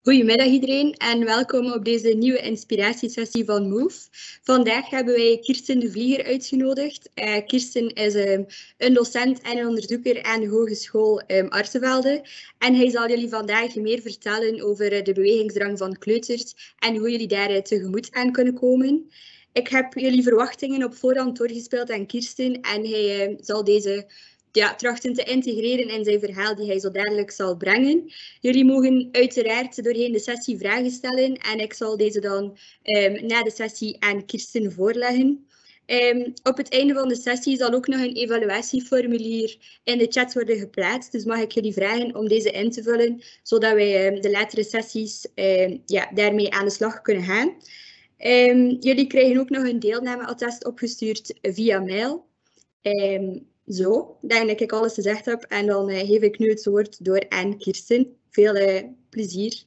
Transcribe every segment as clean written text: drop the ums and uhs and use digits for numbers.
Goedemiddag iedereen en welkom op deze nieuwe inspiratiesessie van MOVE. Vandaag hebben wij Kirsten de Vlieger uitgenodigd. Kirsten is een docent en een onderzoeker aan de Hogeschool Artevelde. En hij zal jullie vandaag meer vertellen over de bewegingsdrang van kleuters en hoe jullie daar tegemoet aan kunnen komen. Ik heb jullie verwachtingen op voorhand doorgespeeld aan Kirsten en hij zal deze trachten te integreren in zijn verhaal die hij zo dadelijk zal brengen. Jullie mogen uiteraard doorheen de sessie vragen stellen en ik zal deze dan na de sessie aan Kirsten voorleggen. Op het einde van de sessie zal ook nog een evaluatieformulier in de chat worden geplaatst. Dus mag ik jullie vragen om deze in te vullen, zodat wij de latere sessies daarmee aan de slag kunnen gaan. Jullie krijgen ook nog een deelnameattest opgestuurd via mail. Zo, ik denk dat ik alles gezegd heb en dan geef ik nu het woord door aan Kirsten. Veel plezier.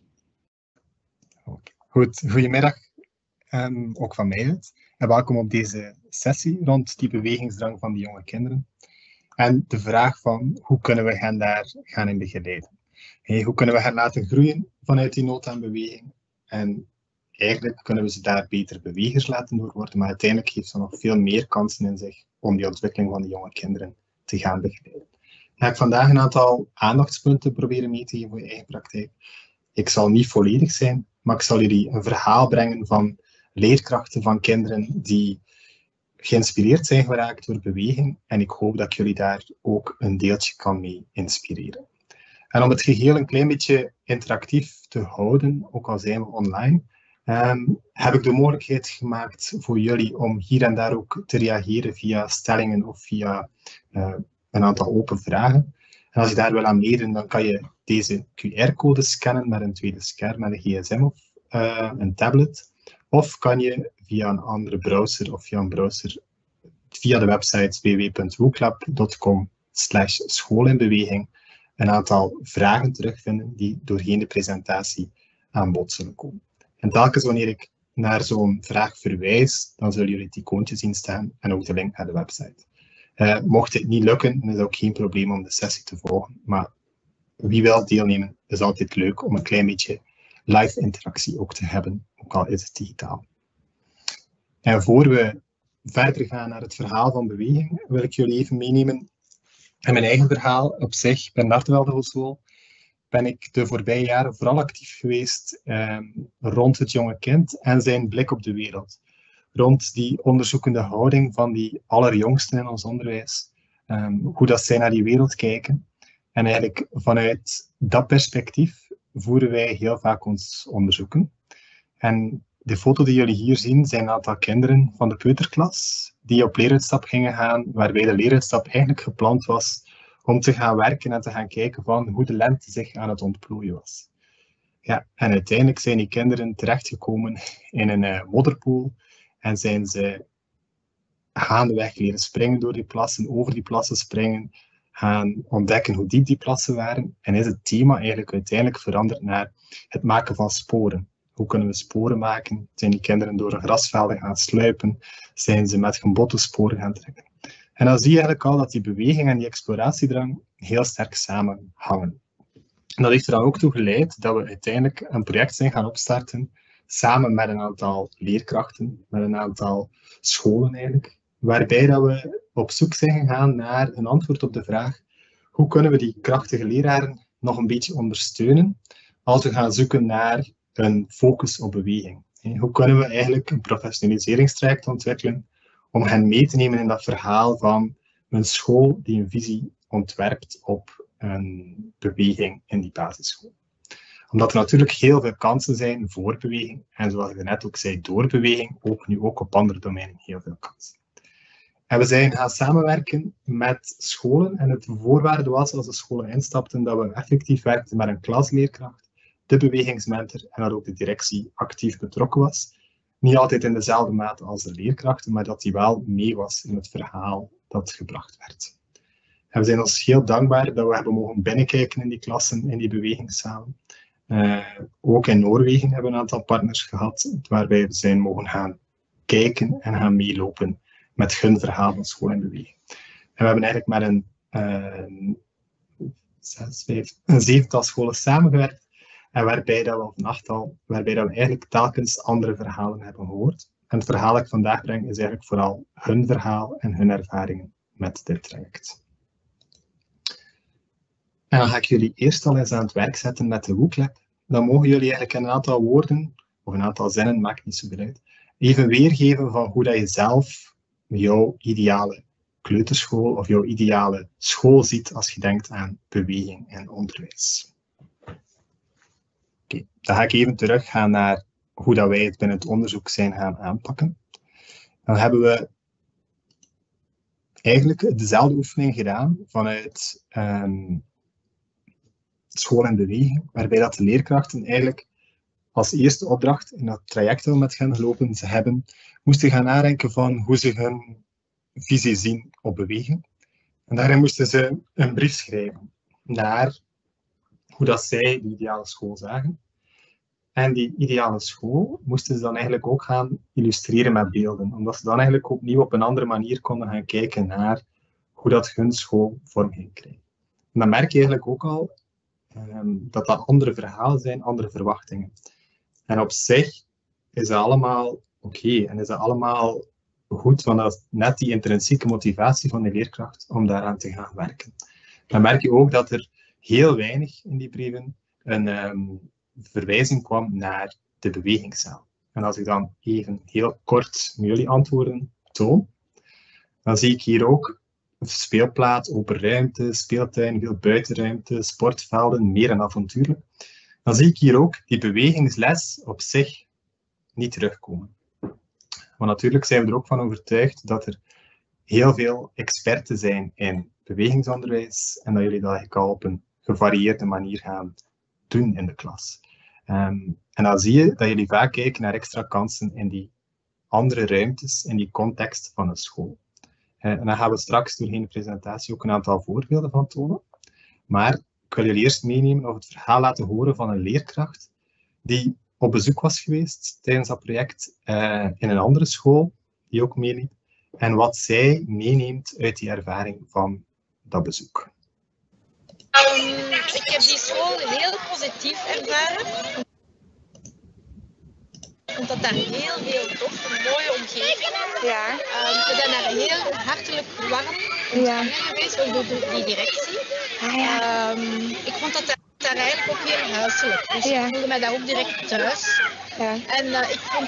Goed, goedemiddag, ook van mij uit. En welkom op deze sessie rond die bewegingsdrang van die jonge kinderen. En de vraag van hoe kunnen we hen daar gaan in begeleiden? Hoe kunnen we hen laten groeien vanuit die nood aan beweging? En eigenlijk kunnen we ze daar beter bewegers laten door worden, maar uiteindelijk heeft ze nog veel meer kansen in zich om die ontwikkeling van die jonge kinderen te gaan begeleiden. Ik ga vandaag een aantal aandachtspunten proberen mee te geven voor je eigen praktijk. Ik zal niet volledig zijn, maar ik zal jullie een verhaal brengen van leerkrachten van kinderen die geïnspireerd zijn geraakt door beweging en ik hoop dat ik jullie daar ook een deeltje kan mee inspireren. En om het geheel een klein beetje interactief te houden, ook al zijn we online, heb ik de mogelijkheid gemaakt voor jullie om hier en daar ook te reageren via stellingen of via een aantal open vragen. En als je daar wil aan meedoen, dan kan je deze QR-code scannen met een tweede scherm, met een gsm of een tablet. Of kan je via een andere browser of via een browser via de website www.wooklab.com/schoolinbeweging een aantal vragen terugvinden die doorheen de presentatie aan bod zullen komen. En telkens wanneer ik naar zo'n vraag verwijs, dan zullen jullie het icoontje zien staan en ook de link naar de website. Mocht het niet lukken, dan is het ook geen probleem om de sessie te volgen. Maar wie wil deelnemen, is altijd leuk om een klein beetje live interactie ook te hebben, ook al is het digitaal. En voor we verder gaan naar het verhaal van beweging, wil ik jullie even meenemen in mijn eigen verhaal op zich. Bij Artevelde Hogeschool ben ik de voorbije jaren vooral actief geweest rond het jonge kind en zijn blik op de wereld. Rond die onderzoekende houding van die allerjongsten in ons onderwijs. Hoe dat zij naar die wereld kijken. En eigenlijk vanuit dat perspectief voeren wij heel vaak ons onderzoeken. En de foto die jullie hier zien zijn een aantal kinderen van de peuterklas die op leeruitstap gingen gaan, waarbij de leeruitstap eigenlijk gepland was om te gaan werken en te gaan kijken van hoe de lente zich aan het ontplooien was. Ja, en uiteindelijk zijn die kinderen terechtgekomen in een modderpoel en zijn ze gaandeweg leren springen door die plassen, over die plassen springen, gaan ontdekken hoe diep die plassen waren en is het thema eigenlijk uiteindelijk veranderd naar het maken van sporen. Hoe kunnen we sporen maken? Zijn die kinderen door een grasvelden gaan sluipen? Zijn ze met gebotte sporen gaan trekken? En dan zie je eigenlijk al dat die beweging en die exploratiedrang heel sterk samenhangen. En dat heeft er dan ook toe geleid dat we uiteindelijk een project zijn gaan opstarten, samen met een aantal leerkrachten, met een aantal scholen eigenlijk, waarbij dat we op zoek zijn gegaan naar een antwoord op de vraag hoe kunnen we die krachtige leraren nog een beetje ondersteunen als we gaan zoeken naar een focus op beweging. Hoe kunnen we eigenlijk een professionaliseringstraject ontwikkelen om hen mee te nemen in dat verhaal van een school die een visie ontwerpt op een beweging in die basisschool. Omdat er natuurlijk heel veel kansen zijn voor beweging en zoals ik net ook zei, door beweging, ook op andere domeinen heel veel kansen. En we zijn gaan samenwerken met scholen en het voorwaarde was als de scholen instapten dat we effectief werkten met een klasleerkracht, de bewegingsmentor en dat ook de directie actief betrokken was. Niet altijd in dezelfde mate als de leerkrachten, maar dat die wel mee was in het verhaal dat gebracht werd. En we zijn ons heel dankbaar dat we hebben mogen binnenkijken in die klassen, in die bewegingszalen. Ook in Noorwegen hebben we een aantal partners gehad, waarbij we zijn mogen gaan kijken en gaan meelopen met hun verhaal van school en beweging. En we hebben eigenlijk met een zevental scholen samengewerkt En waarbij dat we, of een achttal, waarbij dat we eigenlijk telkens andere verhalen hebben gehoord. En het verhaal dat ik vandaag breng is eigenlijk vooral hun verhaal en hun ervaringen met dit traject. En dan ga ik jullie eerst al eens aan het werk zetten met de Wooclap. Dan mogen jullie eigenlijk een aantal woorden, of een aantal zinnen, maakt niet zoveel uit, even weergeven van hoe dat je zelf jouw ideale kleuterschool of jouw ideale school ziet als je denkt aan beweging en onderwijs. Oké, dan ga ik even teruggaan naar hoe dat wij het binnen het onderzoek zijn gaan aanpakken. Dan hebben we eigenlijk dezelfde oefening gedaan vanuit school en beweging, waarbij dat de leerkrachten eigenlijk als eerste opdracht in dat traject dat we met hen gelopen hebben, moesten gaan nadenken van hoe ze hun visie zien op beweging. En daarin moesten ze een brief schrijven naar hoe dat zij de ideale school zagen. En die ideale school moesten ze dan eigenlijk ook gaan illustreren met beelden, omdat ze dan eigenlijk opnieuw op een andere manier konden gaan kijken naar hoe dat hun school vorm ging krijgen. En dan merk je eigenlijk ook al dat dat andere verhalen zijn, andere verwachtingen. En op zich is dat allemaal oké en is dat allemaal goed, want dat is net die intrinsieke motivatie van de leerkracht om daaraan te gaan werken. Dan merk je ook dat er heel weinig in die brieven een verwijzing kwam naar de bewegingszaal. En als ik dan even heel kort jullie antwoorden toon, dan zie ik hier ook een speelplaats, open ruimte, speeltuin, veel buitenruimte, sportvelden, meer en avontuurlijk. Dan zie ik hier ook die bewegingsles op zich niet terugkomen. Maar natuurlijk zijn we er ook van overtuigd dat er heel veel experten zijn in bewegingsonderwijs en dat jullie dat eigenlijk al op een gevarieerde manier gaan doen in de klas. En dan zie je dat jullie vaak kijken naar extra kansen in die andere ruimtes, in die context van een school. En dan gaan we straks doorheen de presentatie ook een aantal voorbeelden van tonen. Maar ik wil jullie eerst meenemen of het verhaal laten horen van een leerkracht die op bezoek was geweest tijdens dat project in een andere school, die ook meeliep, en wat zij meeneemt uit die ervaring van dat bezoek. Ik heb die school heel positief ervaren. Ik vond dat daar heel tof, een mooie omgeving. Ja. We zijn daar heel hartelijk warm ontvangen geweest door die directie. Ik vond dat daar eigenlijk ook heel huiselijk. Dus ik voelde mij daar ook direct thuis. Ja. En ik vond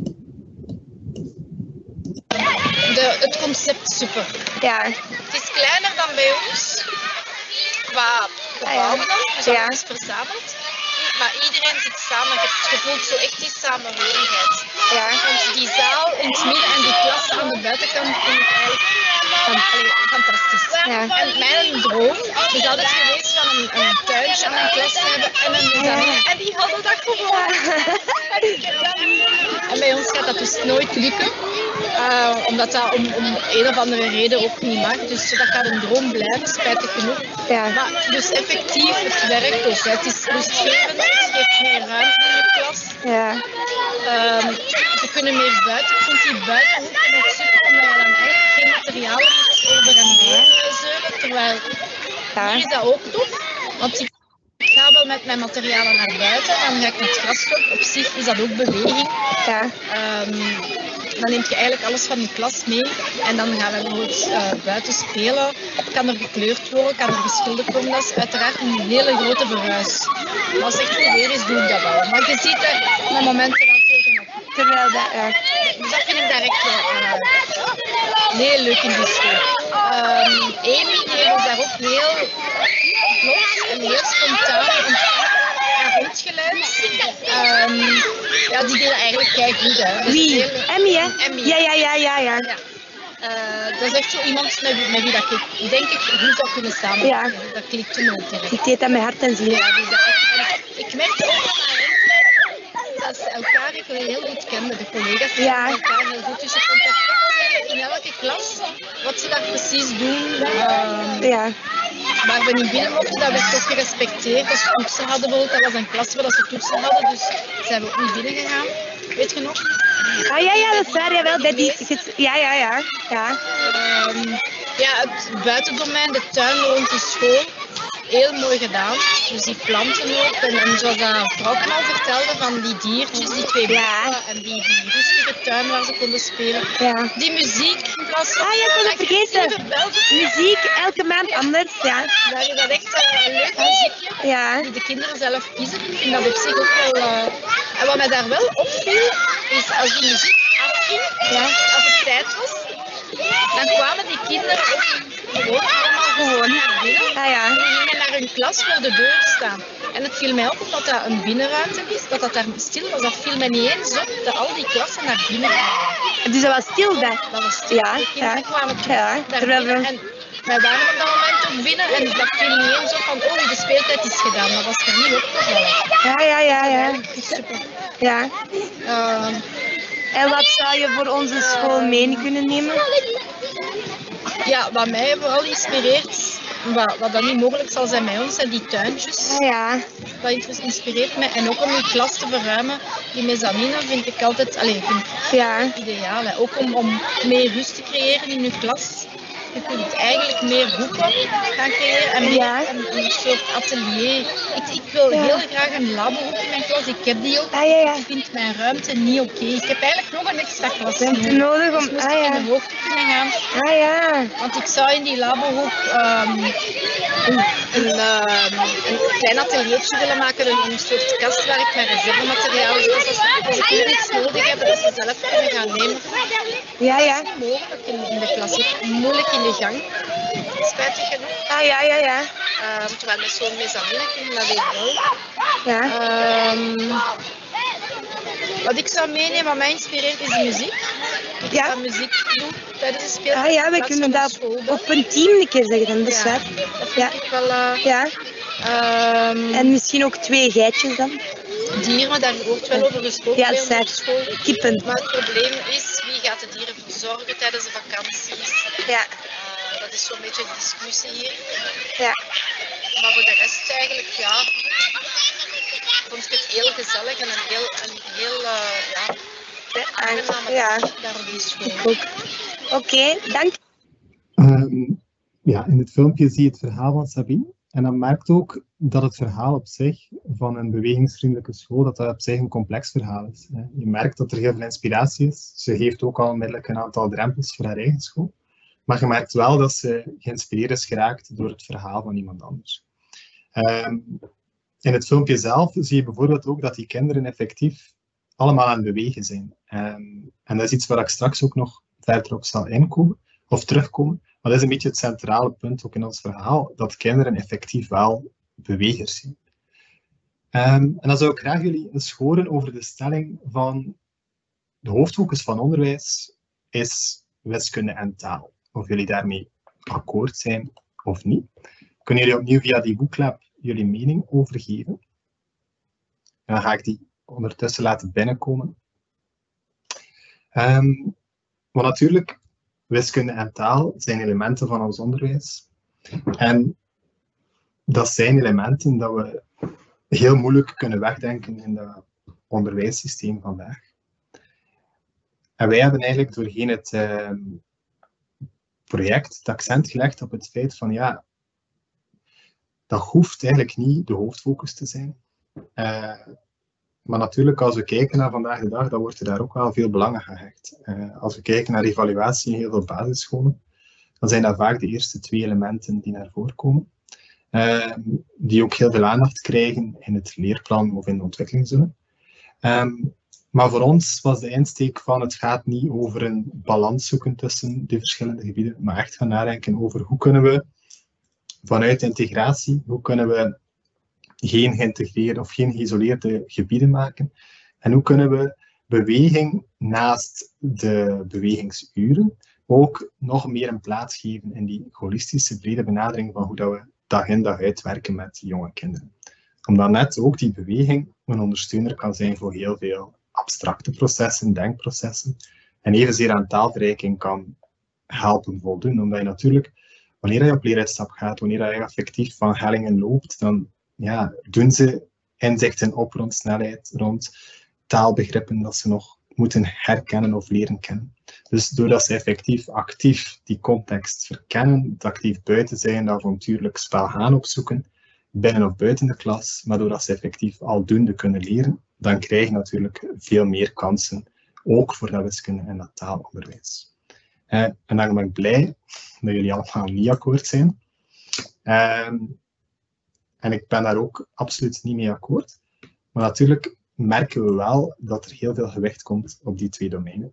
het concept super. Ja. Het is kleiner dan bij ons, qua gebouwen dan, dus alles is verzameld. Maar iedereen zit samen, je voelt zo echt die samenhorigheid. Ja. Want die zaal in het midden en die klas aan de buitenkant vind ik eigenlijk fantastisch. Ja. En mijn droom is altijd geweest van een tuintje aan mijn klas te hebben en een mezzanine. En die hadden dat gewoon. En bij ons gaat dat dus nooit lukken. Omdat dat om een of andere reden ook niet mag. Dus dat gaat een droom blijven, spijtig genoeg. Ja. Maar dus effectief, het werkt ook. Het is rustgevend, het geeft meer ruimte in de klas. Ja. We kunnen meer buiten. Ik vind die buitenhoeken ook super, omdat je dan eigenlijk geen materialen moet over en weer zeuren. Terwijl hier is dat ook tof. Want ik ga wel met mijn materialen naar buiten, dan ga ik naar het grasveld. Op zich is dat ook beweging. Ja. Dan neem je eigenlijk alles van je klas mee en dan gaan we bijvoorbeeld buiten spelen. Kan er gekleurd worden, kan er geschilderd worden. Dat is uiteraard een hele grote verhuis. Maar als het echt goed weer is, doe ik dat wel. Maar je ziet er met momenten wel tegenop. Terwijl dat, Dus dat vind ik daar echt wel heel leuk in die school. Amy die is daar ook heel vlot en heel spontaan rondgeleid. Die deden eigenlijk keigoed. Dus wie? Emmy, hè? Emmy. Ja. Dat is echt zo iemand met wie dat ik denk ik goed zou kunnen samenwerken. Ja. Dat klikt toen ook direct. Die deed dat met hart en ziel. Ja, dus dat echt, ik merkte ook aan haar rondleiding dat ze elkaar heel goed kenden. De collega's kenden elkaar heel goed. Dus je kon perfect in elke klas wat ze daar precies doen. Waar we niet binnen mochten, dat werd ook gerespecteerd. Als ze toetsen hadden bijvoorbeeld, dat was een klas waar ze toetsen hadden, dus zijn we ook niet binnen gegaan. Weet je nog? Ja, dat is waar. Jawel, Ja. Het buitendomein, de tuin rond de school. heel mooi gedaan. Dus die planten ook. En zoals dat vrouwen al vertelde, van die diertjes, die twee boeken en die rustige tuin waar ze konden spelen. Ja. Die muziek in plaats van... Ah ja, ik kon het vergeten. Muziek, elke maand anders, ja. Dat is dat echt een leuk muziekje. Ja. Die de kinderen zelf kiezen. Ik vind dat op zich ook wel... En wat mij daar wel opviel, is als die muziek afging, als het tijd was, dan kwamen die kinderen ook gewoon naar binnen. Ah ja. En die gingen naar hun klas voor de deur staan. En het viel mij op, omdat dat een binnenruimte is, dat daar stil was. Dat viel mij niet eens op dat al die klassen naar binnen kwamen. Dus dat was stil daar? Dat was stil. Ja, De kinderen kwamen ja. daar binnen. En wij waren op dat moment ook binnen en dat viel niet eens op van, de speeltijd is gedaan. Dat was er niet opgevallen. Ja. Super. Ja. En wat zou je voor onze school mee kunnen nemen? Ja, wat mij vooral inspireert, wat dan niet mogelijk zal zijn bij ons, zijn die tuintjes. Ja. Dat inspireert mij. En ook om die klas te verruimen, die mezzanine vind ik altijd ideaal. Hè. Ook om meer rust te creëren in je klas. Je kunt eigenlijk meer hoeken gaan creëren en meer een soort atelier. Ik wil heel graag een labohoek in mijn klas. Ik heb die ook. Ik vind mijn ruimte niet oké. Ik heb eigenlijk nog een extra klas nodig om in de hoogte kunnen gaan. Want ik zou in die labohoek een klein ateliertje willen maken, een soort kast waar ik mijn reservematerialen, zoals als ik hier iets nodig heb, dat ze zelf kunnen gaan nemen. Dat is niet mogelijk in de klas. Moeilijk in de gang, spijtig genoeg. Terwijl met zo'n mezzanine kunnen dat weer wel. Wat ik zou meenemen, wat mij inspireert, is de muziek. Ik ga muziek doen tijdens de speeltijd. We kunnen dat op een team een keer zeggen dan, dus dat vind ik wel... en misschien ook 2 geitjes dan. Dieren, daar wordt wel over gesproken bij ons op school. Kippen. Maar het probleem is, wie gaat de dieren verzorgen tijdens de vakanties? Dat is zo'n beetje de discussie hier. Maar voor de rest eigenlijk, vond ik het heel gezellig en een heel aangename dag daar op die school. Oké, dank. In het filmpje zie je het verhaal van Sabine. En dan merkt ook dat het verhaal op zich van een bewegingsvriendelijke school, dat op zich een complex verhaal is. Je merkt dat er heel veel inspiratie is. Ze heeft ook al onmiddellijk een aantal drempels voor haar eigen school. Maar je merkt wel dat ze geïnspireerd is geraakt door het verhaal van iemand anders. In het filmpje zelf zie je bijvoorbeeld ook dat die kinderen effectief allemaal aan het bewegen zijn. En dat is iets waar ik straks ook nog verder op zal inkomen, of terugkomen. Maar dat is een beetje het centrale punt ook in ons verhaal, dat kinderen effectief wel bewegers zijn. En dan zou ik graag jullie eens horen over de stelling van de hoofdfocus van onderwijs is wiskunde en taal. Of jullie daarmee akkoord zijn of niet. Kunnen jullie opnieuw via die boeklab jullie mening overgeven? En dan ga ik die ondertussen laten binnenkomen. Maar natuurlijk, wiskunde en taal zijn elementen van ons onderwijs. En dat zijn elementen dat we heel moeilijk kunnen wegdenken in het onderwijssysteem vandaag. En wij hebben eigenlijk doorheen het project het accent gelegd op het feit van dat hoeft eigenlijk niet de hoofdfocus te zijn. Maar natuurlijk, als we kijken naar vandaag de dag, dan wordt er daar ook wel veel belang aan gehecht. Als we kijken naar evaluatie in heel veel basisscholen, dan zijn dat vaak de eerste 2 elementen die naar voren komen. Die ook heel veel aandacht krijgen in het leerplan of in de ontwikkelingszone. Maar voor ons was de insteek van het gaat niet over een balans zoeken tussen de verschillende gebieden, maar echt gaan nadenken over hoe kunnen we vanuit integratie, hoe kunnen we geen geïntegreerde of geen geïsoleerde gebieden maken en hoe kunnen we beweging naast de bewegingsuren ook nog meer een plaats geven in die holistische brede benadering van hoe dat we dag in dag uit werken met jonge kinderen. Omdat net ook die beweging een ondersteuner kan zijn voor heel veel abstracte processen, denkprocessen en evenzeer aan taalverrijking kan helpen voldoen. Omdat je natuurlijk, wanneer je op leeruitstap gaat, wanneer je effectief van hellingen loopt, dan doen ze inzichten op rond snelheid, rond taalbegrippen dat ze nog moeten herkennen of leren kennen. Dus doordat ze effectief actief die context verkennen, het actief buiten zijn, dat avontuurlijk spel gaan opzoeken, binnen of buiten de klas, maar doordat ze effectief aldoende kunnen leren, dan krijg je natuurlijk veel meer kansen, ook voor dat wiskunde en dat taalonderwijs. En dan ben ik blij dat jullie allemaal niet akkoord zijn. En ik ben daar ook absoluut niet mee akkoord. Maar natuurlijk merken we wel dat er heel veel gewicht komt op die twee domeinen.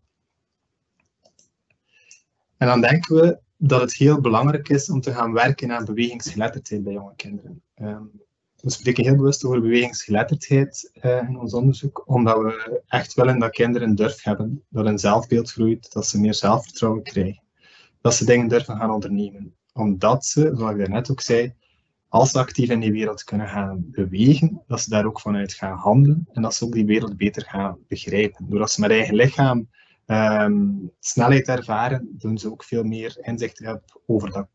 En dan denken we dat het heel belangrijk is om te gaan werken aan bewegingsgeletterdheid bij jonge kinderen. We spreken heel bewust over bewegingsgeletterdheid in ons onderzoek, omdat we echt willen dat kinderen durf hebben, dat hun zelfbeeld groeit, dat ze meer zelfvertrouwen krijgen, dat ze dingen durven gaan ondernemen. Omdat ze, zoals ik daarnet ook zei, als ze actief in die wereld kunnen gaan bewegen, dat ze daar ook vanuit gaan handelen en dat ze ook die wereld beter gaan begrijpen. Doordat ze met eigen lichaam snelheid ervaren, doen ze ook veel meer inzicht over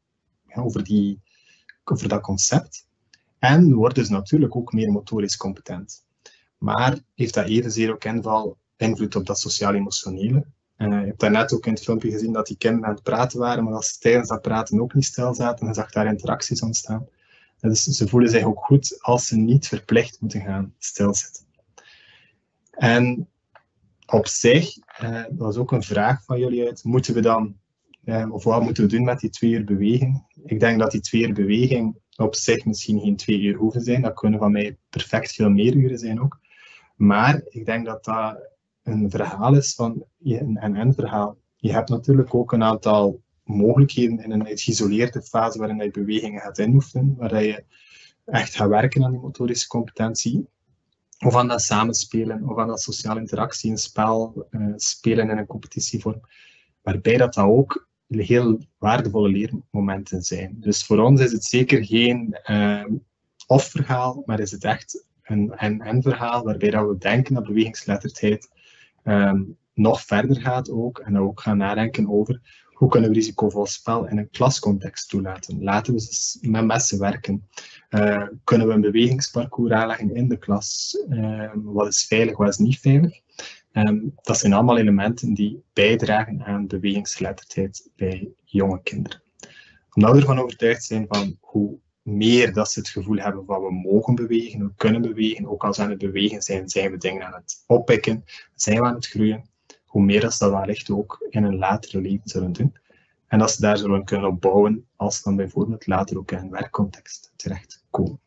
dat concept. En worden ze natuurlijk ook meer motorisch competent. Maar heeft dat evenzeer ook invloed op dat sociaal-emotionele? Je hebt daarnet ook in het filmpje gezien dat die kinderen aan het praten waren, maar dat ze tijdens dat praten ook niet stil zaten en je zag daar interacties ontstaan. Dus ze voelen zich ook goed als ze niet verplicht moeten gaan stilzitten. En op zich, dat was ook een vraag van jullie uit, moeten we dan, of wat moeten we doen met die 2 uur beweging? Ik denk dat die 2 uur beweging op zich misschien geen 2 uur hoeven zijn, dat kunnen van mij perfect veel meer uren zijn ook. Maar ik denk dat dat een verhaal is van een verhaal. Je hebt natuurlijk ook een aantal mogelijkheden in een geïsoleerde fase waarin je bewegingen gaat inoefenen, waar je echt gaat werken aan die motorische competentie. Of aan dat samenspelen, of aan dat sociale interactie, een spel, spelen in een competitievorm. Waarbij dat ook heel waardevolle leermomenten zijn. Dus voor ons is het zeker geen of-verhaal, maar is het echt een en-verhaal, waarbij dat we denken dat bewegingsgeletterdheid nog verder gaat ook, en dat we ook gaan nadenken over hoe kunnen we risicovol spel in een klascontext toelaten. Laten we dus met messen werken. Kunnen we een bewegingsparcours aanleggen in de klas? Wat is veilig, wat is niet veilig? Dat zijn allemaal elementen die bijdragen aan bewegingsgeletterdheid bij jonge kinderen. Omdat we ervan overtuigd zijn van hoe meer dat ze het gevoel hebben van we mogen bewegen, we kunnen bewegen, ook als we aan het bewegen zijn, zijn we dingen aan het oppikken, zijn we aan het groeien, hoe meer dat ze dat wellicht ook in een latere leven zullen doen. En dat ze daar zullen kunnen op bouwen als ze dan bijvoorbeeld later ook in een werkcontext terechtkomen.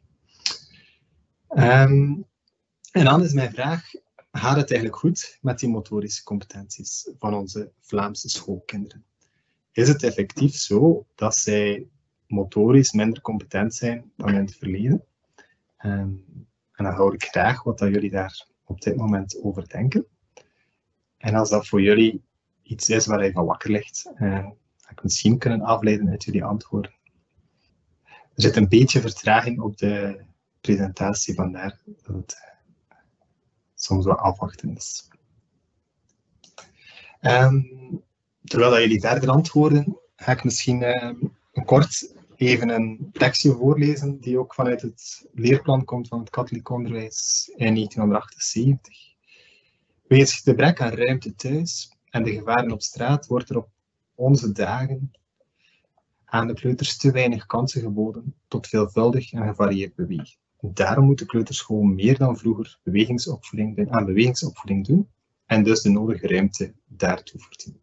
En dan is mijn vraag, gaat het eigenlijk goed met die motorische competenties van onze Vlaamse schoolkinderen? Is het effectief zo dat zij motorisch minder competent zijn dan in het verleden? En dan hoor ik graag wat dat jullie daar op dit moment over denken. En als dat voor jullie iets is waar je van wakker ligt, ga ik misschien kunnen afleiden uit jullie antwoorden. Er zit een beetje vertraging op de presentatie, vandaar dat het soms wat afwachten is. Terwijl dat jullie verder antwoorden, ga ik misschien kort even een tekstje voorlezen die ook vanuit het leerplan komt van het katholiek onderwijs in 1978. Wegens het gebrek aan ruimte thuis en de gevaren op straat wordt er op onze dagen aan de kleuters te weinig kansen geboden tot veelvuldig en gevarieerd bewegen. Daarom moet de kleuterschool meer dan vroeger aan bewegingsopvoeding doen en dus de nodige ruimte daartoe voorzien.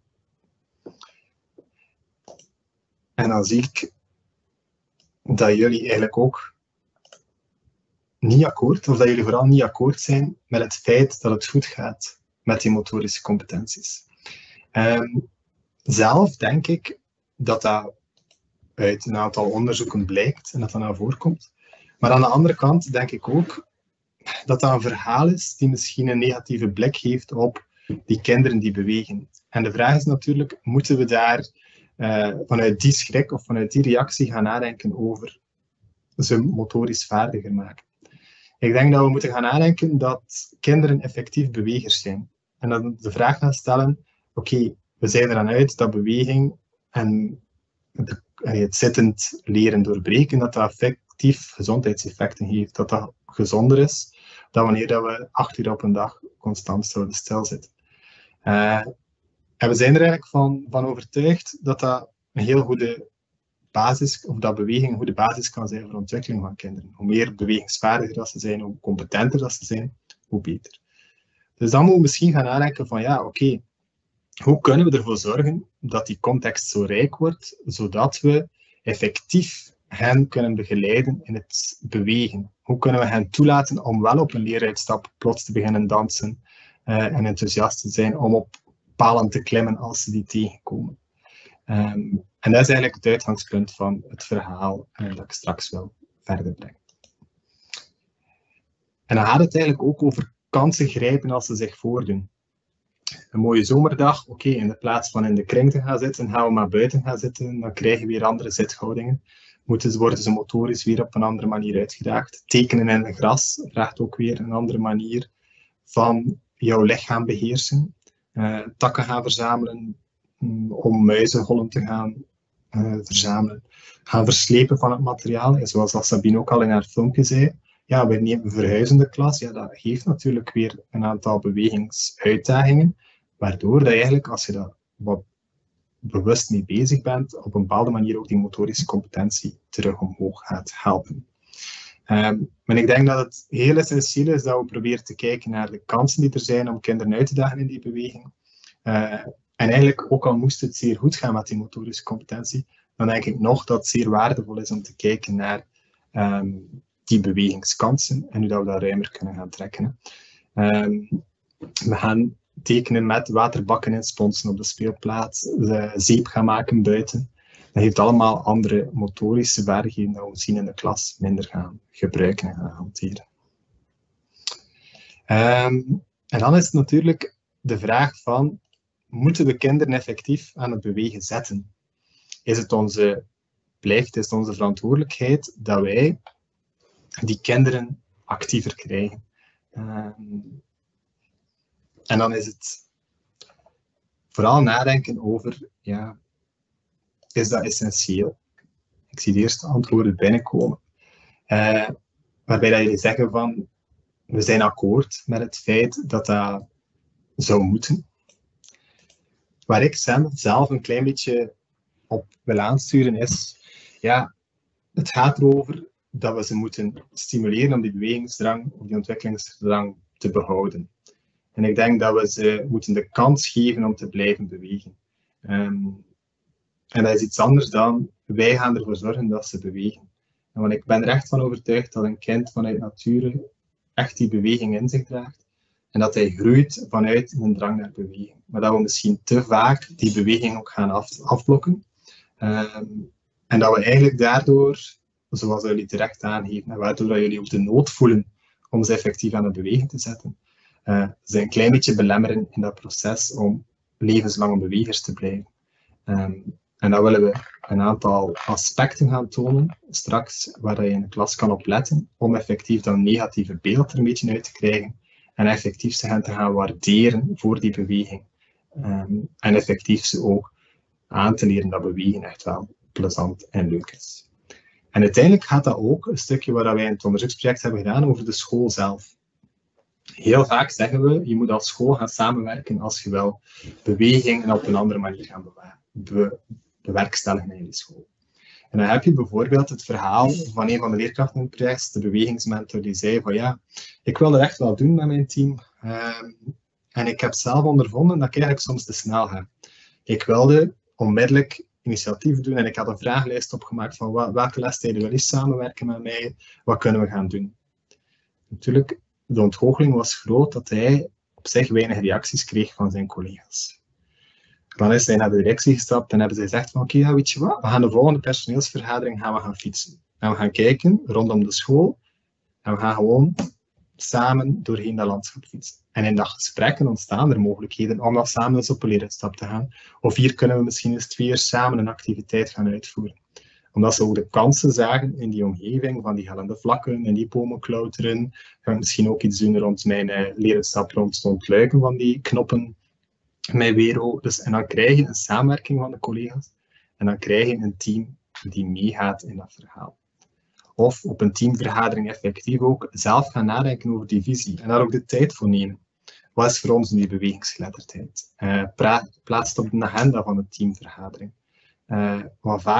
En dan zie ik dat jullie eigenlijk ook niet akkoord, of dat jullie vooral niet akkoord zijn met het feit dat het goed gaat met die motorische competenties. Zelf denk ik dat dat uit een aantal onderzoeken blijkt en dat dat naar voren komt. Maar aan de andere kant denk ik ook dat dat een verhaal is die misschien een negatieve blik geeft op die kinderen die bewegen. En de vraag is natuurlijk, moeten we daar vanuit die schrik of vanuit die reactie gaan nadenken over ze motorisch vaardiger maken? Ik denk dat we moeten gaan nadenken dat kinderen effectief bewegers zijn. En dan de vraag gaan stellen, oké, we zijn eraan uit dat beweging en het zittend leren doorbreken, dat dat effectief gezondheidseffecten heeft. Dat dat gezonder is dan wanneer dat we 8 uur op een dag constant zouden stilzitten. En we zijn er eigenlijk van overtuigd dat dat een heel goede dat beweging een goede basis kan zijn voor de ontwikkeling van kinderen. Hoe meer bewegingsvaardiger dat ze zijn, hoe competenter dat ze zijn, hoe beter. Dus dan moeten we misschien gaan nadenken van ja, oké, hoe kunnen we ervoor zorgen dat die context zo rijk wordt, zodat we effectief hen kunnen begeleiden in het bewegen? Hoe kunnen we hen toelaten om wel op een leeruitstap plots te beginnen dansen en enthousiast te zijn om op palen te klimmen als ze die tegenkomen? En dat is eigenlijk het uitgangspunt van het verhaal dat ik straks wil verder brengen. En dan gaat het eigenlijk ook over kansen grijpen als ze zich voordoen. Een mooie zomerdag, oké, in de plaats van in de kring te gaan zitten, gaan we maar buiten gaan zitten, dan krijgen we weer andere zithoudingen. Worden ze motorisch weer op een andere manier uitgedaagd. Tekenen in het gras vraagt ook weer een andere manier van jouw lichaam beheersen. Takken gaan verzamelen om muizenhollen te gaan verzamelen. Gaan verslepen van het materiaal. En zoals Sabine ook al in haar filmpje zei, ja, we nemen verhuizende klas. Ja, dat geeft natuurlijk weer een aantal bewegingsuitdagingen, waardoor dat eigenlijk, als je daar wat bewust mee bezig bent, op een bepaalde manier ook die motorische competentie terug omhoog gaat helpen. Maar ik denk dat het heel essentieel is dat we proberen te kijken naar de kansen die er zijn om kinderen uit te dagen in die beweging. En eigenlijk, ook al moest het zeer goed gaan met die motorische competentie, dan denk ik nog dat het zeer waardevol is om te kijken naar die bewegingskansen en hoe dat we dat ruimer kunnen gaan trekken. We gaan tekenen met waterbakken en sponsen op de speelplaats, zeep gaan maken buiten. Dat heeft allemaal andere motorische vaardigheden dat we misschien in de klas minder gaan gebruiken en gaan hanteren. En dan is het natuurlijk de vraag van, moeten we kinderen effectief aan het bewegen zetten? Is het onze plicht, is het onze verantwoordelijkheid dat wij die kinderen actiever krijgen? En dan is het vooral nadenken over, ja, is dat essentieel? Ik zie de eerste antwoorden binnenkomen, waarbij dat jullie zeggen van, we zijn akkoord met het feit dat dat zou moeten. Waar ik zelf een klein beetje op wil aansturen is, ja, het gaat erover dat we ze moeten stimuleren om die bewegingsdrang of die ontwikkelingsdrang te behouden. En ik denk dat we ze moeten de kans geven om te blijven bewegen. En dat is iets anders dan, wij gaan ervoor zorgen dat ze bewegen. En want ik ben er echt van overtuigd dat een kind vanuit nature echt die beweging in zich draagt. En dat hij groeit vanuit een drang naar beweging. Maar dat we misschien te vaak die beweging ook gaan afblokken. En dat we eigenlijk daardoor, zoals jullie terecht aangeven, en waardoor jullie ook de nood voelen om ze effectief aan de beweging te zetten, ze een klein beetje belemmeren in dat proces om levenslange bewegers te blijven. En dan willen we een aantal aspecten gaan tonen, straks, waar je in de klas kan op letten, om effectief dat negatieve beeld er een beetje uit te krijgen, en effectief ze te gaan waarderen voor die beweging. En effectief ze ook aan te leren dat bewegen echt wel plezant en leuk is. En uiteindelijk gaat dat ook een stukje waar wij in het onderzoeksproject hebben gedaan over de school zelf. Heel vaak zeggen we, je moet als school gaan samenwerken als je wel bewegingen op een andere manier gaan bewerkstelligen in je school. En dan heb je bijvoorbeeld het verhaal van een van de leerkrachten in het project, de bewegingsmentor, die zei van ja, ik wil dat echt wel doen met mijn team. En ik heb zelf ondervonden dat ik eigenlijk soms te snel ga. Ik wilde onmiddellijk initiatief doen en ik had een vragenlijst opgemaakt van welke lestijden wil je samenwerken met mij, wat kunnen we gaan doen. Natuurlijk, de ontgoocheling was groot dat hij op zich weinig reacties kreeg van zijn collega's. Dan is hij naar de directie gestapt en hebben ze gezegd van oké, weet je wat, we gaan de volgende personeelsvergadering gaan fietsen. En we gaan kijken rondom de school en we gaan gewoon samen doorheen dat landschap fietsen. En in dat gesprekken ontstaan er mogelijkheden om dat samen eens op een leeruitstap te gaan. Of hier kunnen we misschien eens 2 uur samen een activiteit gaan uitvoeren. Omdat ze ook de kansen zagen in die omgeving van die hellende vlakken en die bomen klauteren. Ga ik misschien ook iets doen rond mijn leeruitstap rond het ontluiken van die knoppen. Met Wero. Dus, en dan krijg je een samenwerking van de collega's. En dan krijg je een team die meegaat in dat verhaal. Of op een teamvergadering effectief ook zelf gaan nadenken over die visie. En daar ook de tijd voor nemen. Wat is voor ons die bewegingsgeletterdheid? Plaats het op de agenda van de teamvergadering. Want vaak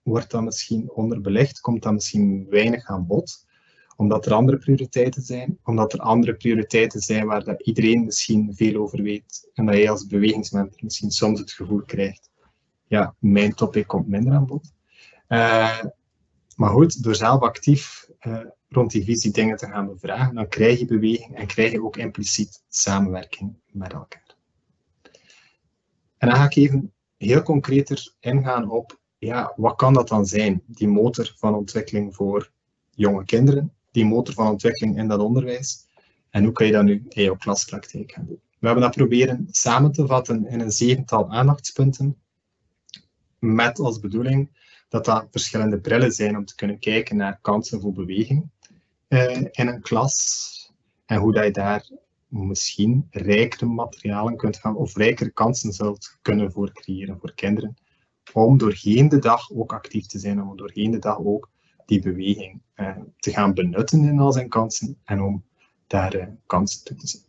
wordt dat misschien onderbelicht, komt dat misschien weinig aan bod, omdat er andere prioriteiten zijn, omdat er andere prioriteiten zijn waar dat iedereen misschien veel over weet en dat jij als bewegingsmentor misschien soms het gevoel krijgt, ja, mijn topic komt minder aan bod. Maar goed, door zelf actief rond die visie dingen te gaan bevragen, dan krijg je beweging en krijg je ook impliciet samenwerking met elkaar. En dan ga ik even heel concreter ingaan op, ja, wat kan dat dan zijn, die motor van ontwikkeling voor jonge kinderen, die motor van ontwikkeling in dat onderwijs, en hoe kan je dat nu in jouw klaspraktijk gaan doen. We hebben dat proberen samen te vatten in een 7-tal aandachtspunten, met als bedoeling dat dat verschillende brillen zijn om te kunnen kijken naar kansen voor beweging in een klas, en hoe dat je daar misschien rijkere materialen kunt gaan, of rijkere kansen zult kunnen voor creëren voor kinderen, om doorheen de dag ook actief te zijn, om doorheen de dag ook die beweging te gaan benutten in al zijn kansen, en om daar kansen toe te zien.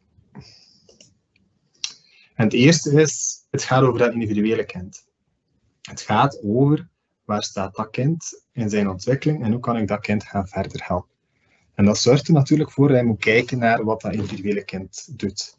En het eerste is, het gaat over dat individuele kind. Het gaat over, waar staat dat kind in zijn ontwikkeling en hoe kan ik dat kind gaan verder helpen. En dat zorgt er natuurlijk voor dat je moet kijken naar wat dat individuele kind doet.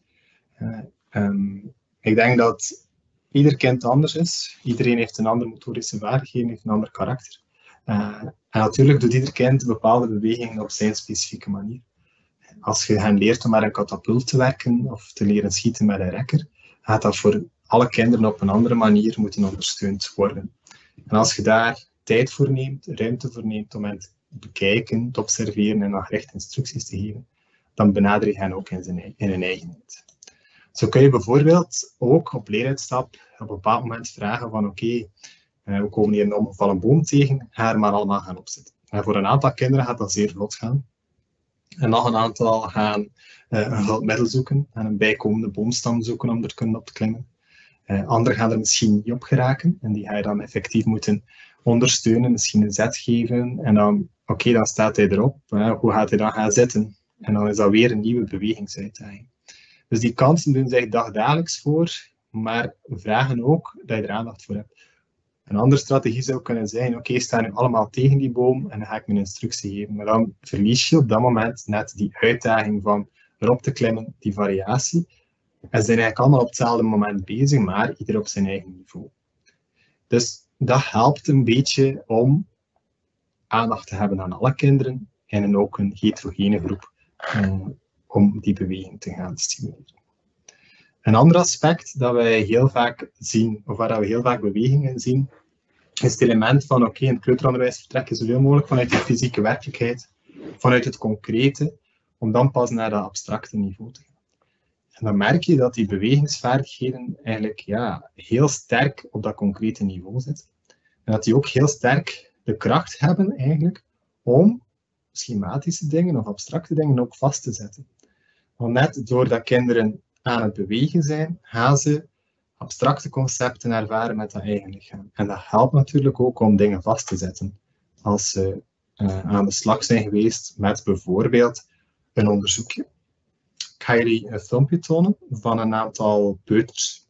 Ik denk dat ieder kind anders is. Iedereen heeft een andere motorische vaardigheden, heeft een ander karakter. En natuurlijk doet ieder kind bepaalde bewegingen op zijn specifieke manier. Als je hen leert om met een katapult te werken of te leren schieten met een rekker, gaat dat voor alle kinderen op een andere manier moeten ondersteund worden. En als je daar tijd voor neemt, ruimte voor neemt om hen te bekijken, te observeren en dan gerichte instructies te geven, dan benader je hen ook in hun eigenheid. Zo kun je bijvoorbeeld ook op leeruitstap op een bepaald moment vragen van oké, we komen hier een omgevallen boom tegen, ga er maar allemaal gaan opzetten. En voor een aantal kinderen gaat dat zeer vlot gaan. En nog een aantal gaan een hulpmiddel zoeken en een bijkomende boomstam zoeken om er kunnen op te klimmen. Anderen gaan er misschien niet op geraken en die ga je dan effectief moeten ondersteunen, misschien een zet geven en dan, oké, dan staat hij erop. Hoe gaat hij dan gaan zitten? En dan is dat weer een nieuwe bewegingsuitdaging. Dus die kansen doen zich dagdagelijks voor, maar vragen ook dat je er aandacht voor hebt. Een andere strategie zou kunnen zijn, oké, sta nu allemaal tegen die boom en dan ga ik mijn instructie geven. Maar dan verlies je op dat moment net die uitdaging van erop te klimmen, die variatie. En ze zijn eigenlijk allemaal op hetzelfde moment bezig, maar ieder op zijn eigen niveau. Dus dat helpt een beetje om aandacht te hebben aan alle kinderen en ook een heterogene groep om die beweging te gaan stimuleren. Een ander aspect dat wij heel vaak zien, of waar we heel vaak bewegingen zien, is het element van oké, in het kleuteronderwijs vertrekken zoveel mogelijk vanuit de fysieke werkelijkheid, vanuit het concrete, om dan pas naar dat abstracte niveau te gaan. En dan merk je dat die bewegingsvaardigheden eigenlijk heel sterk op dat concrete niveau zitten. En dat die ook heel sterk de kracht hebben eigenlijk om schematische dingen of abstracte dingen ook vast te zetten. Want net doordat kinderen aan het bewegen zijn, gaan ze abstracte concepten ervaren met dat eigen lichaam. En dat helpt natuurlijk ook om dingen vast te zetten. Als ze aan de slag zijn geweest met bijvoorbeeld een onderzoekje. Ik ga jullie een filmpje tonen van een aantal peuters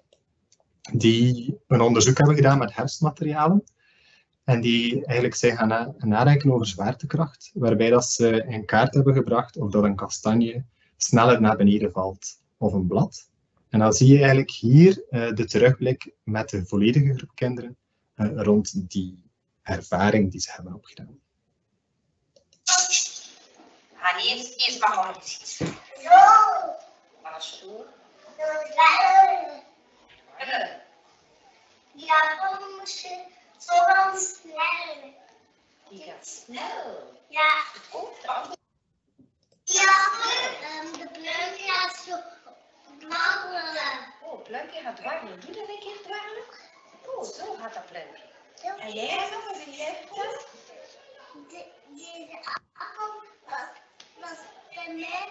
die een onderzoek hebben gedaan met herfstmaterialen. En die eigenlijk zijn gaan nadenken over zwaartekracht, waarbij dat ze in kaart hebben gebracht of dat een kastanje sneller naar beneden valt of een blad. En dan zie je eigenlijk hier de terugblik met de volledige groep kinderen rond die ervaring die ze hebben opgedaan. Ga eerst maar gewoon iets. Maar zo. Ja, dan moest je zo dan sneller. Die gaat snel. Ja. Ook de andere. Ja, de pluim gaat zo dwarrelen. Oh, pluimpje gaat dwarrelen. Doe dat een keer dwarrelen. Oh, zo gaat dat pluimpje. En jij nog, wat wil jij vertellen? Deze appel was bij mij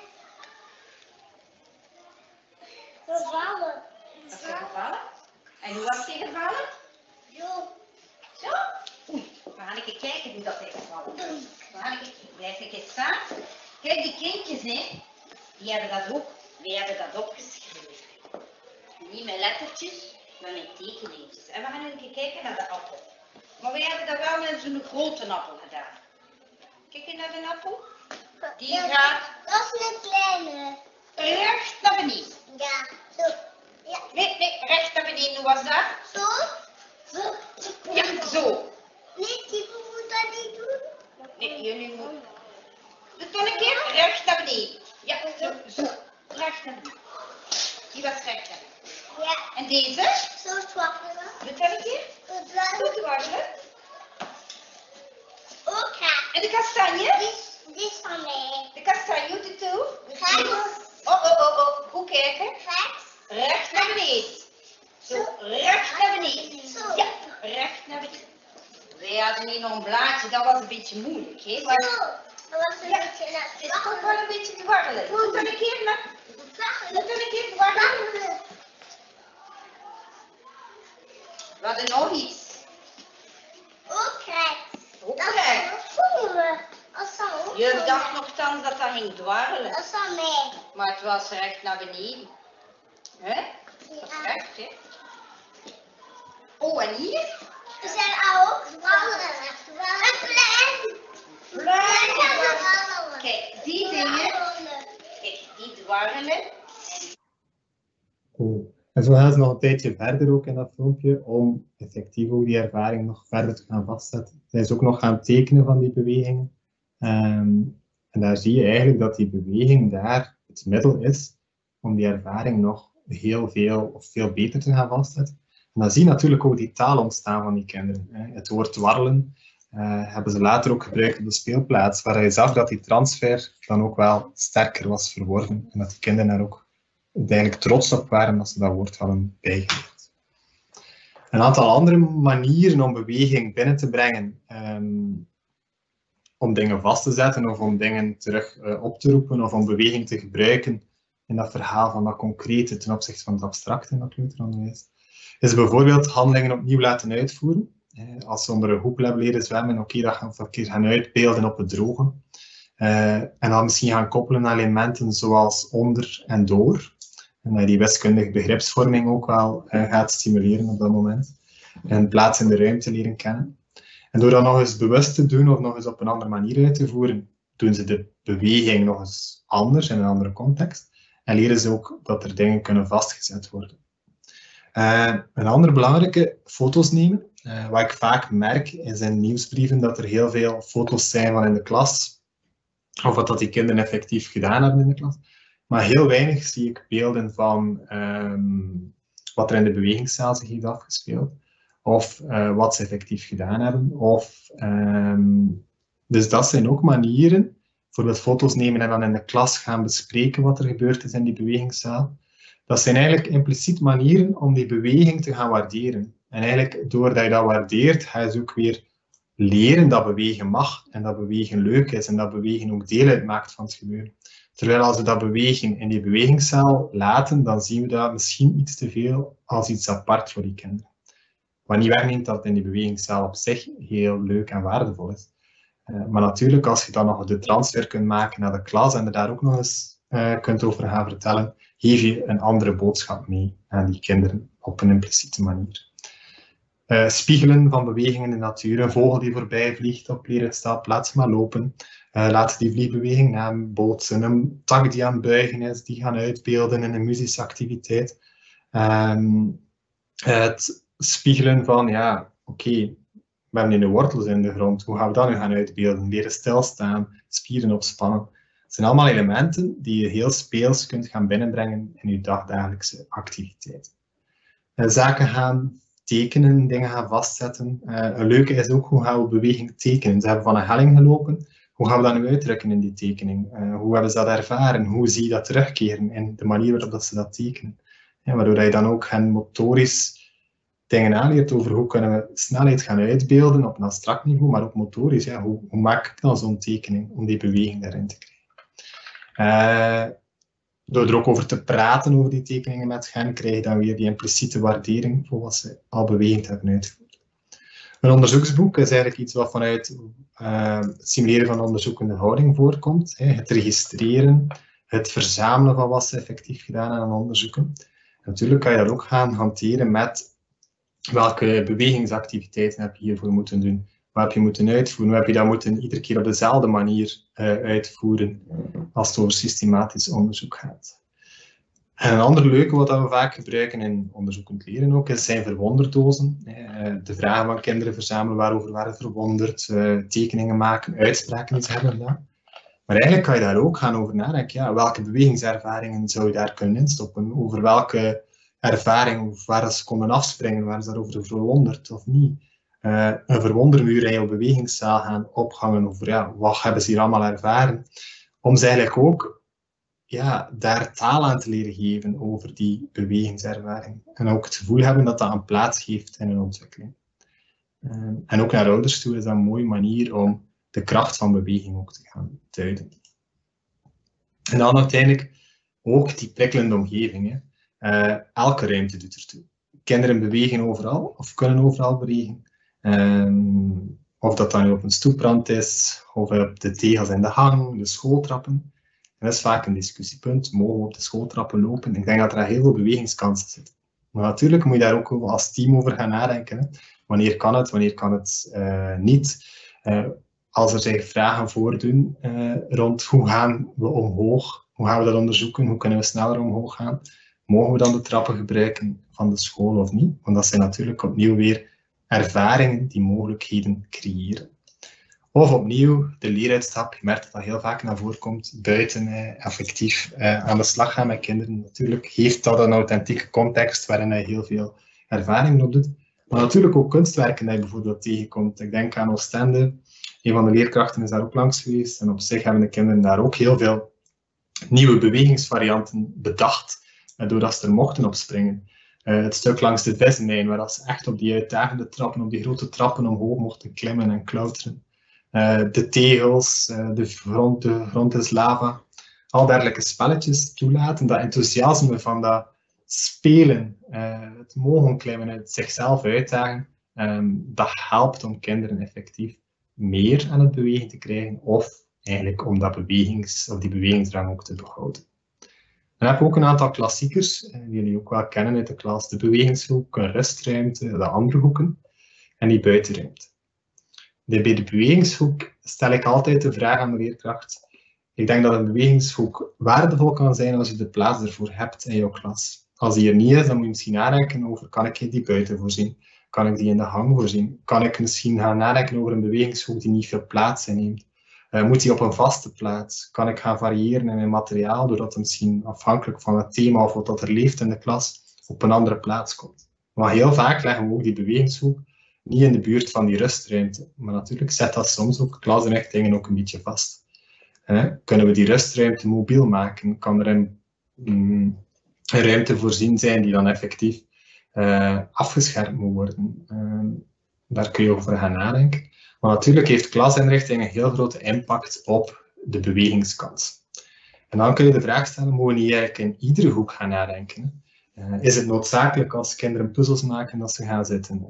gevallen. Was je gevallen? En hoe was hij gevallen? Zo? Oei, we gaan even kijken hoe dat is gevallen. Blijf een keer staan. Kijk, die kindjes, hè, die hebben dat ook. Wij hebben dat opgeschreven. Niet met lettertjes, maar met tekeningetjes. En we gaan even kijken naar de appel. Maar we hebben dat wel met zo'n grote appel gedaan. Kijk je naar de appel? Die gaat... Dat is een kleine. Recht naar beneden. Ja, zo. Ja. Nee, recht naar beneden. Hoe was dat? Zo. Zo. Ja, zo. Nee, die moet dat niet doen. Nee, jullie moeten... Doe het nog een keer. Recht naar beneden. Ja, zo. Recht naar beneden. Die was recht naar beneden. Ja. En deze? Zo zwakkeren. Doe het nog een keer. Doe het waggelen. Ook graag. En de kastanje? Dit is van mij. De kastanje, doe het toe. Rechts. Oh. Goed kijken. Rechts. Recht naar beneden. Zo, recht naar beneden. Zo. Ja, recht naar beneden. Wij hadden hier nog een blaadje, dat was een beetje moeilijk. Hè? Maar Zo. Dat was een beetje het is ook wel een beetje dwarrelen. Doe het dan een keer naar. Doe het dan een keer dwarrelen. We hadden nog iets. Ook rechts. Ook Dat recht. voelen we. Dat zal ook Je zo. dacht nogthans dat dat ging dwarrelen. Dat is van mij. Maar het was recht naar beneden. Hè? Dat is Ja. recht, hè? Oh, en hier? We zijn ook dwallen. Een plein. Kijk, die dingen. Kijk, die dwarrelen. Cool. En zo gaan ze nog een tijdje verder ook in dat filmpje, om effectief ook die ervaring nog verder te gaan vastzetten. Zij is ook nog gaan tekenen van die bewegingen. En daar zie je eigenlijk dat die beweging daar het middel is om die ervaring nog heel veel of veel beter te gaan vastzetten. En dan zie je natuurlijk ook die taal ontstaan van die kinderen. Het woord dwarrelen hebben ze later ook gebruikt op de speelplaats, waar je zag dat die transfer dan ook wel sterker was verworven en dat die kinderen daar ook uiteindelijk trots op waren dat ze dat woord hadden bijgeleerd. Een aantal andere manieren om beweging binnen te brengen, om dingen vast te zetten of om dingen terug op te roepen of om beweging te gebruiken in dat verhaal van dat concrete ten opzichte van het abstracte in dat kleuteronderwijs, is bijvoorbeeld handelingen opnieuw laten uitvoeren. Als ze onder een hoepel hebben leren zwemmen, oké, dat gaan we een keer gaan uitbeelden op het droge. En dan misschien gaan koppelen aan elementen zoals onder en door. En dat je die wiskundige begripsvorming ook wel gaat stimuleren op dat moment. En plaats in de ruimte leren kennen. En door dat nog eens bewust te doen of nog eens op een andere manier uit te voeren, doen ze de beweging nog eens anders in een andere context. En leren ze ook dat er dingen kunnen vastgezet worden. Een andere belangrijke, foto's nemen. Wat ik vaak merk is in nieuwsbrieven dat er heel veel foto's zijn van in de klas. Of wat dat die kinderen effectief gedaan hebben in de klas. Maar heel weinig zie ik beelden van wat er in de bewegingszaal zich heeft afgespeeld. Of wat ze effectief gedaan hebben. Dus dat zijn ook manieren. Bijvoorbeeld foto's nemen en dan in de klas gaan bespreken wat er gebeurd is in die bewegingszaal. Dat zijn eigenlijk impliciet manieren om die beweging te gaan waarderen. En eigenlijk, doordat je dat waardeert, ga je dus ook weer leren dat bewegen mag en dat bewegen leuk is en dat bewegen ook deel uitmaakt van het gebeuren. Terwijl als we dat bewegen in die bewegingszaal laten, dan zien we dat misschien iets te veel als iets apart voor die kinderen. Wat niet wegneemt dat het in die bewegingszaal op zich heel leuk en waardevol is. Maar natuurlijk, als je dan nog de transfer kunt maken naar de klas en er daar ook nog eens kunt over gaan vertellen, geef je een andere boodschap mee aan die kinderen op een impliciete manier. Spiegelen van bewegingen in de natuur, een vogel die voorbij vliegt op leren staan, laat ze maar lopen. Laat die vliegbeweging nabootsen, een tak die aan het buigen is, die gaan uitbeelden in een musische activiteit. Het spiegelen van, ja, oké, we hebben nu wortels in de grond, hoe gaan we dat nu gaan uitbeelden? Leren stilstaan, spieren opspannen. Het zijn allemaal elementen die je heel speels kunt gaan binnenbrengen in je dagdagelijkse activiteit. Zaken gaan tekenen, dingen gaan vastzetten. Een leuke is ook, hoe gaan we beweging tekenen? Ze hebben van een helling gelopen. Hoe gaan we dat nu uitdrukken in die tekening? Hoe hebben ze dat ervaren? Hoe zie je dat terugkeren in de manier waarop dat ze dat tekenen? Waardoor je dan ook hen motorisch dingen aanleert over hoe kunnen we snelheid gaan uitbeelden op een abstract niveau, maar ook motorisch. Hoe maak ik dan zo'n tekening om die beweging daarin te krijgen? Door er ook over te praten over die tekeningen met hen, krijg je dan weer die impliciete waardering voor wat ze al bewegend hebben uitgevoerd. Een onderzoeksboek is eigenlijk iets wat vanuit het simuleren van onderzoekende houding voorkomt. Het registreren, het verzamelen van wat ze effectief gedaan hebben aan onderzoeken. Natuurlijk kan je dat ook gaan hanteren met welke bewegingsactiviteiten heb je hiervoor moeten doen? Wat heb je moeten uitvoeren? Hoe heb je dat moeten iedere keer op dezelfde manier uitvoeren als het over systematisch onderzoek gaat? En een ander leuke wat we vaak gebruiken in onderzoekend leren ook, zijn verwonderdozen. De vragen van kinderen verzamelen, waarover waren verwonderd, tekeningen maken, uitspraken die ze hebben gedaan. Maar eigenlijk kan je daar ook gaan over nadenken. Ja, welke bewegingservaringen zou je daar kunnen instoppen? Over welke ervaring, of waar ze konden afspringen, waren ze daarover verwonderd of niet? Een verwondermuur in je bewegingszaal gaan ophangen over ja, wat hebben ze hier allemaal ervaren. Om ze eigenlijk ook daar taal aan te leren geven over die bewegingservaring. En ook het gevoel hebben dat dat een plaats geeft in hun ontwikkeling. En ook naar ouders toe is dat een mooie manier om de kracht van beweging ook te gaan duiden. En dan uiteindelijk ook die prikkelende omgeving. Elke ruimte doet ertoe. Kinderen bewegen overal, of kunnen overal bewegen. Of dat dan nu op een stoeprand is, of op de tegels in de hang, de schooltrappen. En dat is vaak een discussiepunt. Mogen we op de schooltrappen lopen? Ik denk dat er heel veel bewegingskansen zitten. Maar natuurlijk moet je daar ook als team over gaan nadenken. Hè. Wanneer kan het niet? Als er zich vragen voordoen rond hoe gaan we omhoog, hoe gaan we dat onderzoeken, hoe kunnen we sneller omhoog gaan, mogen we dan de trappen gebruiken van de school of niet? Want dat zijn natuurlijk opnieuw weer ervaringen die mogelijkheden creëren. Of opnieuw de leeruitstap, je merkt dat dat heel vaak naar voren komt, buiten effectief aan de slag gaan met kinderen. Natuurlijk heeft dat een authentieke context waarin je heel veel ervaringen op doet. Maar natuurlijk ook kunstwerken die je bijvoorbeeld tegenkomt. Ik denk aan Oostende. Een van de leerkrachten is daar ook langs geweest. En op zich hebben de kinderen daar ook heel veel nieuwe bewegingsvarianten bedacht, doordat ze er mochten op springen. Het stuk langs de Vissenlijn, waar ze echt op die uitdagende trappen, op die grote trappen omhoog mochten klimmen en klauteren. De tegels, de grond is lava. Al dergelijke spelletjes toelaten. Dat enthousiasme van dat spelen, het mogen klimmen, het zichzelf uitdagen, dat helpt om kinderen effectief meer aan het bewegen te krijgen, of eigenlijk om die bewegingsdrang ook te behouden. Dan heb ik ook een aantal klassiekers, die jullie ook wel kennen uit de klas. De bewegingshoek, een rustruimte, de andere hoeken en die buitenruimte. Bij de bewegingshoek stel ik altijd de vraag aan de leerkracht. Ik denk dat een bewegingshoek waardevol kan zijn als je de plaats ervoor hebt in jouw klas. Als die er niet is, dan moet je misschien nadenken over, kan ik die buiten voorzien? Kan ik die in de hang voorzien? Kan ik misschien gaan nadenken over een bewegingshoek die niet veel plaats inneemt? Moet die op een vaste plaats? Kan ik gaan variëren in mijn materiaal, doordat het misschien afhankelijk van het thema of wat er leeft in de klas, op een andere plaats komt? Maar heel vaak leggen we ook die bewegingshoek niet in de buurt van die rustruimte. Maar natuurlijk zet dat soms ook klasinrichtingen ook een beetje vast. Kunnen we die rustruimte mobiel maken? Kan er een ruimte voorzien zijn die dan effectief afgeschermd moet worden? Daar kun je over gaan nadenken. Maar natuurlijk heeft klasinrichting een heel grote impact op de bewegingskans. En dan kun je de vraag stellen, moeten we niet eigenlijk in iedere hoek gaan nadenken? Is het noodzakelijk als kinderen puzzels maken dat ze gaan zitten?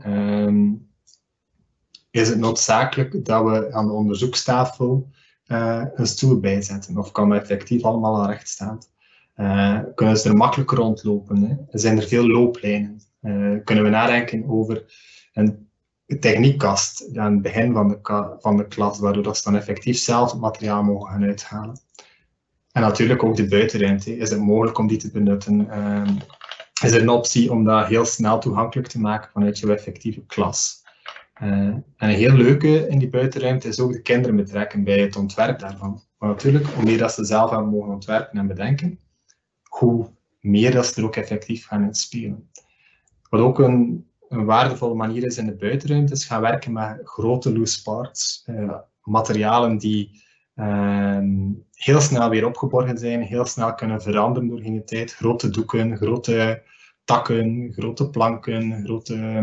Is het noodzakelijk dat we aan de onderzoekstafel een stoel bijzetten? Of kan dat effectief allemaal al rechtstaand? Kunnen ze er makkelijk rondlopen? Hè? Zijn er veel looplijnen? Kunnen we nadenken over een techniekkast aan het begin van de klas, waardoor dat ze dan effectief zelf het materiaal mogen gaan uithalen? En natuurlijk ook de buitenruimte. Is het mogelijk om die te benutten? Is er een optie om dat heel snel toegankelijk te maken vanuit je effectieve klas? En een heel leuke in die buitenruimte is ook de kinderen betrekken bij het ontwerp daarvan. Maar natuurlijk, hoe meer dat ze zelf aan mogen ontwerpen en bedenken, hoe meer dat ze er ook effectief gaan in spelen. Wat ook een waardevolle manier is in de buitenruimte, is gaan werken met grote loose parts. Materialen die heel snel weer opgeborgen zijn, heel snel kunnen veranderen doorheen de tijd. Grote doeken, grote takken, grote planken, grote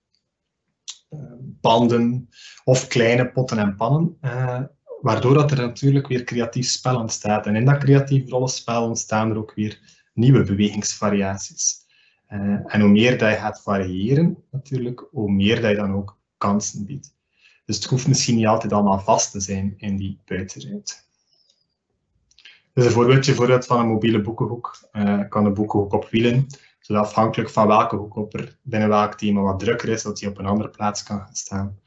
banden of kleine potten en pannen. Waardoor dat er natuurlijk weer creatief spel ontstaat. En in dat creatief rollenspel ontstaan er ook weer nieuwe bewegingsvariaties. En hoe meer dat je gaat variëren, natuurlijk, hoe meer dat je dan ook kansen biedt. Dus het hoeft misschien niet altijd allemaal vast te zijn in die buitenruimte. Dus een voorbeeldje van een mobiele boekenhoek kan een boekenhoek op wielen. Zodat afhankelijk van welke hoek er binnen welk thema wat drukker is, dat die op een andere plaats kan gaan staan.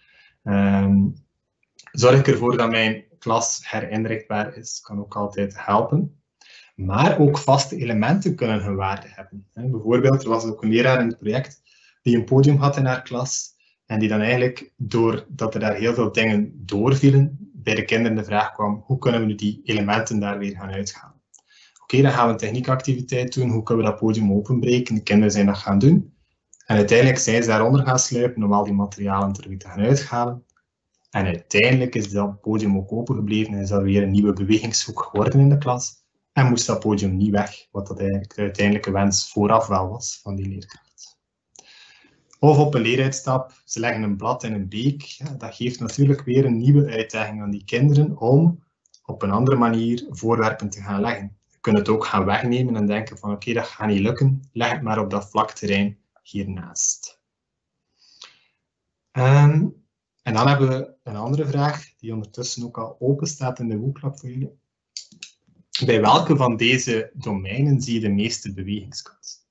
Zorg ik ervoor dat mijn klas herinrichtbaar is, kan ook altijd helpen. Maar ook vaste elementen kunnen hun waarde hebben. Bijvoorbeeld, er was ook een leraar in het project die een podium had in haar klas en die dan eigenlijk, doordat er daar heel veel dingen doorvielen, bij de kinderen de vraag kwam, hoe kunnen we nu die elementen daar weer gaan uithalen? Oké, dan gaan we een techniekactiviteit doen, hoe kunnen we dat podium openbreken? De kinderen zijn dat gaan doen. En uiteindelijk zijn ze daaronder gaan sluipen om al die materialen terug te gaan uithalen. En uiteindelijk is dat podium ook open gebleven en is dat weer een nieuwe bewegingshoek geworden in de klas. En moest dat podium niet weg, wat dat eigenlijk de uiteindelijke wens vooraf wel was van die leerkracht. Of op een leeruitstap, ze leggen een blad in een beek. Ja, dat geeft natuurlijk weer een nieuwe uitdaging aan die kinderen om op een andere manier voorwerpen te gaan leggen. Je kunt het ook gaan wegnemen en denken van oké, dat gaat niet lukken, leg het maar op dat vlak terrein hiernaast. En dan hebben we een andere vraag, die ondertussen ook al open staat in de Wooklab voor jullie. Bij welke van deze domeinen zie je de meeste bewegingskans?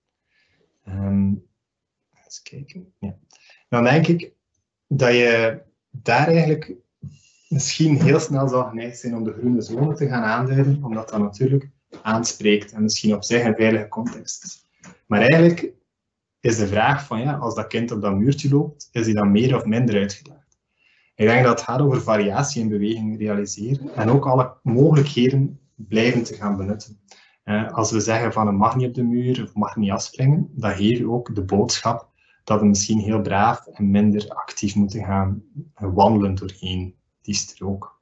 Eens kijken. Ja. Dan denk ik dat je daar eigenlijk misschien heel snel zal geneigd zijn om de groene zone te gaan aanduiden, omdat dat natuurlijk aanspreekt en misschien op zich een veilige context is. Maar eigenlijk is de vraag van ja, als dat kind op dat muurtje loopt, is hij dan meer of minder uitgedaagd? Ik denk dat het gaat over variatie in beweging realiseren en ook alle mogelijkheden blijven te gaan benutten. Als we zeggen van het mag niet op de muur of mag niet afspringen, dan geef je ook de boodschap dat we misschien heel braaf en minder actief moeten gaan wandelen doorheen die strook.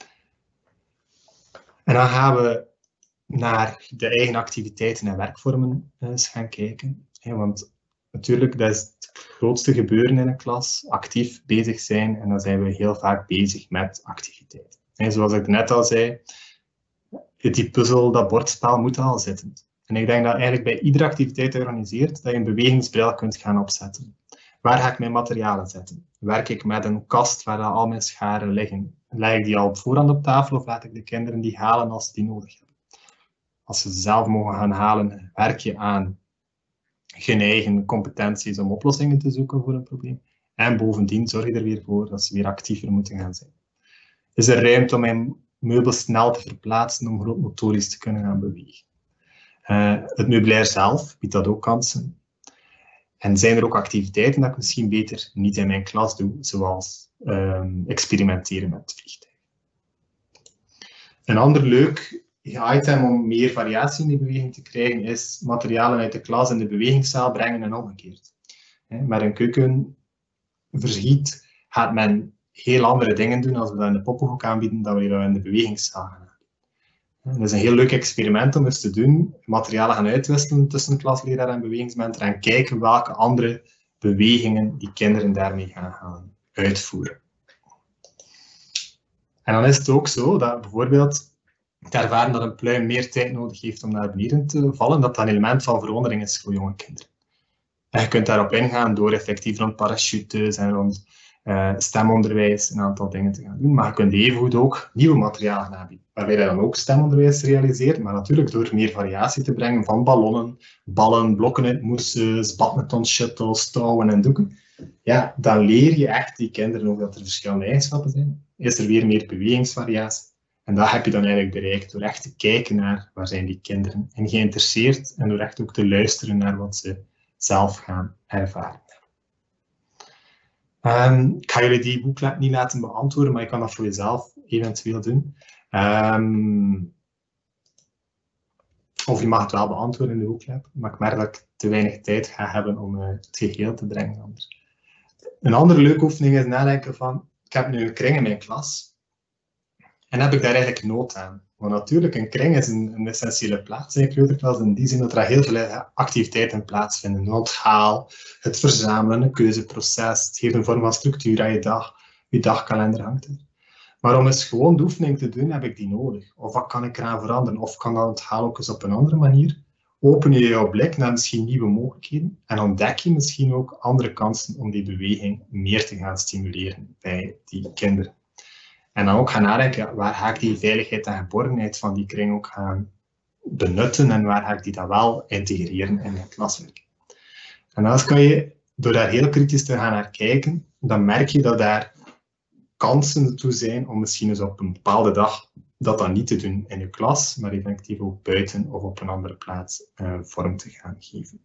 En dan gaan we naar de eigen activiteiten en werkvormen eens gaan kijken. Want natuurlijk, dat is het grootste gebeuren in een klas, actief bezig zijn, en dan zijn we heel vaak bezig met activiteiten. Zoals ik net al zei, die puzzel, dat bordspel moet al zitten. En ik denk dat eigenlijk bij iedere activiteit die je organiseert, dat je een bewegingsbril kunt gaan opzetten. Waar ga ik mijn materialen zetten? Werk ik met een kast waar al mijn scharen liggen? Leg ik die al op voorhand op tafel of laat ik de kinderen die halen als ze die nodig hebben? Als ze zelf mogen gaan halen, werk je aan hun eigen competenties om oplossingen te zoeken voor een probleem. En bovendien zorg je er weer voor dat ze weer actiever moeten gaan zijn. Is er ruimte om mijn meubels snel te verplaatsen om grootmotorisch te kunnen gaan bewegen? Het meubilair zelf biedt dat ook kansen. En zijn er ook activiteiten dat ik misschien beter niet in mijn klas doe, zoals experimenteren met vliegtuigen. Een ander leuk item om meer variatie in die beweging te krijgen is materialen uit de klas in de bewegingszaal brengen en omgekeerd. Met een keukenversgiet gaat men heel andere dingen doen als we dat in de poppenhoek aanbieden dan we dat in de bewegingszaal gaan. Dat is een heel leuk experiment om eens te doen. Materialen gaan uitwisselen tussen klasleraar en bewegingsmentor en kijken welke andere bewegingen die kinderen daarmee gaan uitvoeren. En dan is het ook zo dat bijvoorbeeld te ervaren dat een pluim meer tijd nodig heeft om naar beneden te vallen, dat dat een element van verwondering is voor jonge kinderen. En je kunt daarop ingaan door effectief rond parachutes en rond stemonderwijs een aantal dingen te gaan doen, maar je kunt evengoed ook nieuwe materialen gaan aanbieden, waarbij je dan ook stemonderwijs realiseert, maar natuurlijk door meer variatie te brengen van ballonnen, ballen, blokken uit moesjes, badminton, shuttles, touwen en doeken. Ja, dan leer je echt die kinderen ook dat er verschillende eigenschappen zijn. Is er weer meer bewegingsvariatie. En dat heb je dan eigenlijk bereikt door echt te kijken naar waar zijn die kinderen in geïnteresseerd en door echt ook te luisteren naar wat ze zelf gaan ervaren. Ik ga jullie die boeklet niet laten beantwoorden, maar je kan dat voor jezelf eventueel doen. Of je mag het wel beantwoorden in de boeklet, maar ik merk dat ik te weinig tijd ga hebben om het geheel te brengen anders. Een andere leuke oefening is nadenken van, ik heb nu een kring in mijn klas. En heb ik daar eigenlijk nood aan? Want natuurlijk, een kring is een essentiële plaats in een kleuterklas, in die zin dat er heel veel activiteiten plaatsvinden. Het haal, het verzamelen, een keuzeproces, het geeft een vorm van structuur aan je dagkalender hangt er. Maar om eens gewoon de oefening te doen, heb ik die nodig. Of wat kan ik eraan veranderen? Of kan dat onthaal ook eens op een andere manier? Open je jouw blik naar misschien nieuwe mogelijkheden en ontdek je misschien ook andere kansen om die beweging meer te gaan stimuleren bij die kinderen. En dan ook gaan nadenken, waar ga ik die veiligheid en geborgenheid van die kring ook gaan benutten en waar ga ik die dan wel integreren in mijn klaswerk. En als kan je, door daar heel kritisch te gaan naar kijken, dan merk je dat daar kansen toe zijn om misschien eens op een bepaalde dag dat niet te doen in je klas, maar effectief ook buiten of op een andere plaats vorm te gaan geven.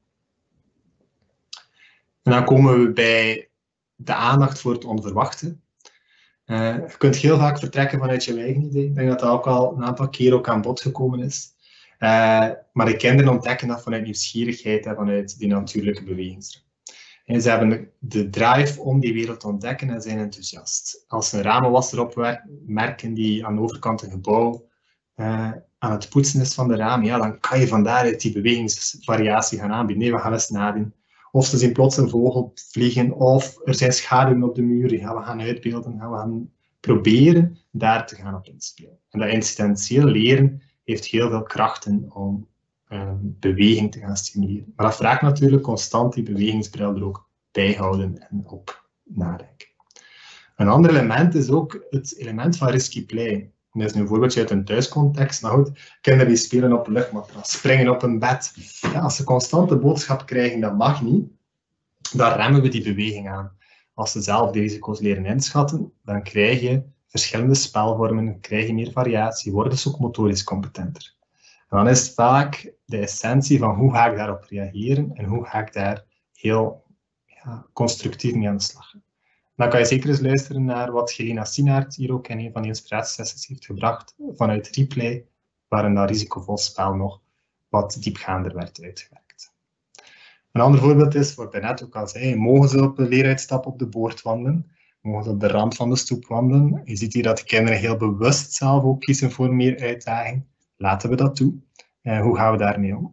En dan komen we bij de aandacht voor het onverwachte. Je kunt heel vaak vertrekken vanuit je eigen idee. Ik denk dat dat ook al een aantal keer ook aan bod gekomen is. Maar de kinderen ontdekken dat vanuit nieuwsgierigheid en vanuit die natuurlijke bewegingsdrang. En ze hebben de drive om die wereld te ontdekken en zijn enthousiast. Als ze een ramenwasser opmerken die aan de overkant een gebouw aan het poetsen is van de ramen, ja, dan kan je van daaruit die bewegingsvariatie gaan aanbieden. Nee, we gaan eens nadoen. Of ze zien plots een vogel vliegen, of er zijn schaduwen op de muur. Ja, we gaan uitbeelden, we gaan proberen daar te gaan op inspelen. En dat incidentieel leren heeft heel veel krachten om beweging te gaan stimuleren. Maar dat vraagt natuurlijk constant die bewegingsbril er ook bij houden en op nadenken. Een ander element is ook het element van risky play. Dat is nu een voorbeeldje uit een thuiscontext. Maar goed, kinderen die spelen op een luchtmatras, springen op een bed. Ja, als ze constant de boodschap krijgen, dat mag niet, dan remmen we die beweging aan. Als ze zelf de risico's leren inschatten, dan krijg je verschillende spelvormen, krijg je meer variatie, worden ze ook motorisch competenter. En dan is het vaak de essentie van hoe ga ik daarop reageren en hoe ga ik daar heel constructief mee aan de slag gaan. Dan kan je zeker eens luisteren naar wat Gelina Sinaert hier ook in een van die inspiratiesessies heeft gebracht vanuit Replay, waarin dat risicovol spel nog wat diepgaander werd uitgewerkt. Een ander voorbeeld is, wat ik net ook al zei, mogen ze op de leeruitstap op de boord wandelen, mogen ze op de rand van de stoep wandelen. Je ziet hier dat de kinderen heel bewust zelf ook kiezen voor meer uitdaging. Laten we dat toe. Hoe gaan we daarmee om?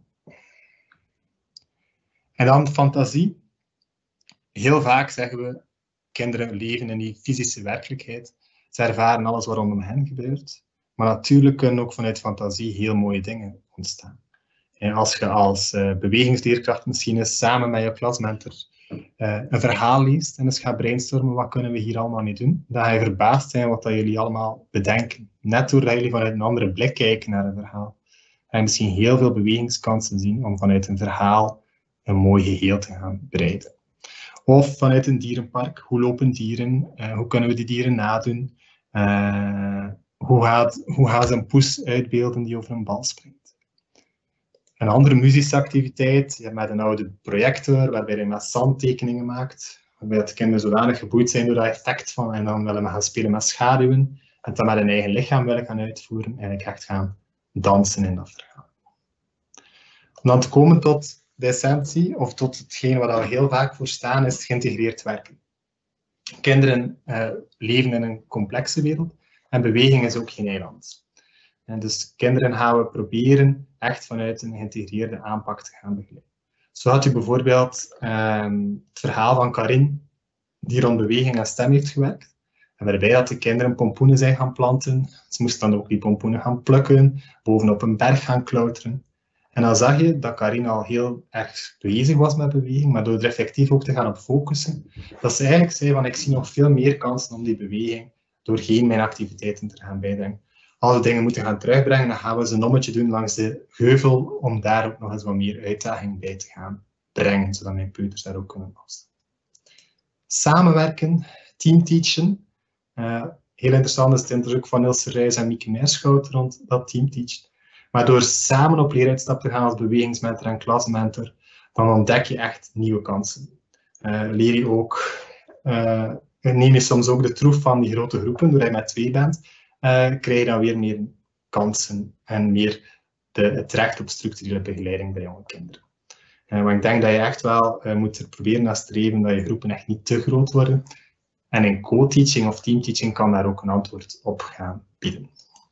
En dan fantasie. Heel vaak zeggen we, kinderen leven in die fysische werkelijkheid. Ze ervaren alles wat rondom hen gebeurt. Maar natuurlijk kunnen ook vanuit fantasie heel mooie dingen ontstaan. En als je als bewegingsleerkracht misschien eens samen met je klasmentor een verhaal leest en eens gaat brainstormen, wat kunnen we hier allemaal mee doen? Dan ga je verbaasd zijn wat dat jullie allemaal bedenken. Net doordat jullie vanuit een andere blik kijken naar een verhaal. En misschien heel veel bewegingskansen zien om vanuit een verhaal een mooi geheel te gaan bereiden. Of vanuit een dierenpark, hoe lopen dieren? Hoe kunnen we die dieren nadoen? Hoe gaan ze een poes uitbeelden die over een bal springt? Een andere muzische activiteit, met een oude projector, waarbij je met zandtekeningen maakt, waarbij de kinderen zodanig geboeid zijn door dat effect van, en dan willen we gaan spelen met schaduwen, en dan met hun eigen lichaam willen gaan uitvoeren, en echt gaan dansen in dat verhaal. Om dan te komen tot de essentie, of tot hetgeen waar we heel vaak voor staan, is het geïntegreerd werken. Kinderen leven in een complexe wereld, en beweging is ook geen eiland. En dus kinderen gaan we proberen echt vanuit een geïntegreerde aanpak te gaan begeleiden. Zo had u bijvoorbeeld het verhaal van Karin, die rond beweging en stem heeft gewerkt. En waarbij dat de kinderen pompoenen zijn gaan planten. Ze moesten dan ook die pompoenen gaan plukken, bovenop een berg gaan klauteren. En dan zag je dat Karin al heel erg bezig was met beweging, maar door er effectief ook te gaan op focussen, dat ze eigenlijk zei van ik zie nog veel meer kansen om die beweging doorheen mijn activiteiten te gaan bijbrengen. Als we dingen moeten gaan terugbrengen, dan gaan we eens een ommetje doen langs de heuvel om daar ook nog eens wat meer uitdaging bij te gaan brengen, zodat mijn peuters daar ook kunnen afstaan. Samenwerken, teamteachen. Heel interessant is het onderzoek van Ilse Rijs en Mieke Meerschout rond dat teamteachen. Maar door samen op leeruitstap te gaan als bewegingsmentor en klasmentor, dan ontdek je echt nieuwe kansen. Leer je ook, neem je soms ook de troef van die grote groepen, doordat je met 2 bent, krijg je dan weer meer kansen en meer het recht op structurele begeleiding bij jonge kinderen. Maar ik denk dat je echt wel moet proberen naar streven dat je groepen echt niet te groot worden. En in co-teaching of teamteaching kan daar ook een antwoord op gaan bieden.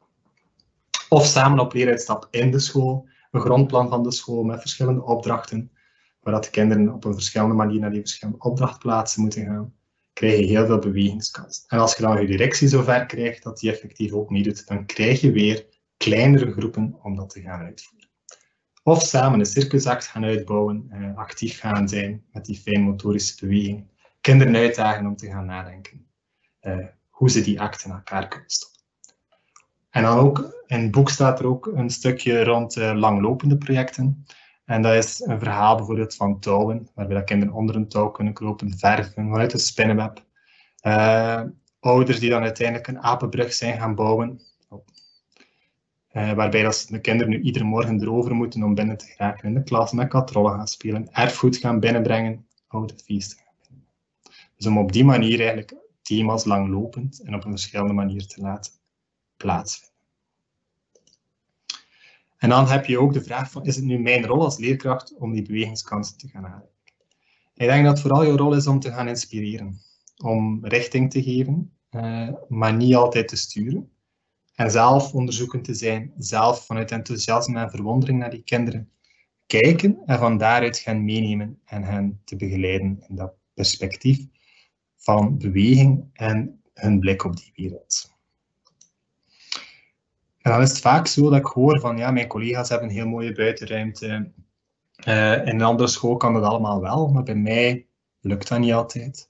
Of samen op leeruitstap in de school, een grondplan van de school met verschillende opdrachten, waar dat de kinderen op een verschillende manier naar die verschillende opdrachtplaatsen moeten gaan, krijg je heel veel bewegingskansen. En als je dan je directie zover krijgt dat die effectief ook meedoet, dan krijg je weer kleinere groepen om dat te gaan uitvoeren. Of samen een circusact gaan uitbouwen, actief gaan zijn met die fijnmotorische beweging, kinderen uitdagen om te gaan nadenken hoe ze die act in elkaar kunnen stoppen. En dan ook, in het boek staat er ook een stukje rond langlopende projecten. En dat is een verhaal bijvoorbeeld van touwen, waarbij dat kinderen onder een touw kunnen kropen, verven vanuit een spinnenweb. Ouders die dan uiteindelijk een apenbrug zijn gaan bouwen, waarbij dat de kinderen nu iedere morgen erover moeten om binnen te geraken in de klas, met katrollen gaan spelen, erfgoed gaan binnenbrengen, oude feesten gaan binnenbrengen. Dus om op die manier eigenlijk thema's langlopend en op een verschillende manier te laten plaatsvinden. En dan heb je ook de vraag van, is het nu mijn rol als leerkracht om die bewegingskansen te gaan aanreiken? Ik denk dat vooral je rol is om te gaan inspireren, om richting te geven, maar niet altijd te sturen. En zelf onderzoekend te zijn, zelf vanuit enthousiasme en verwondering naar die kinderen kijken en van daaruit gaan meenemen en hen te begeleiden in dat perspectief van beweging en hun blik op die wereld. En dan is het vaak zo dat ik hoor van, ja, mijn collega's hebben een heel mooie buitenruimte. In een andere school kan dat allemaal wel, maar bij mij lukt dat niet altijd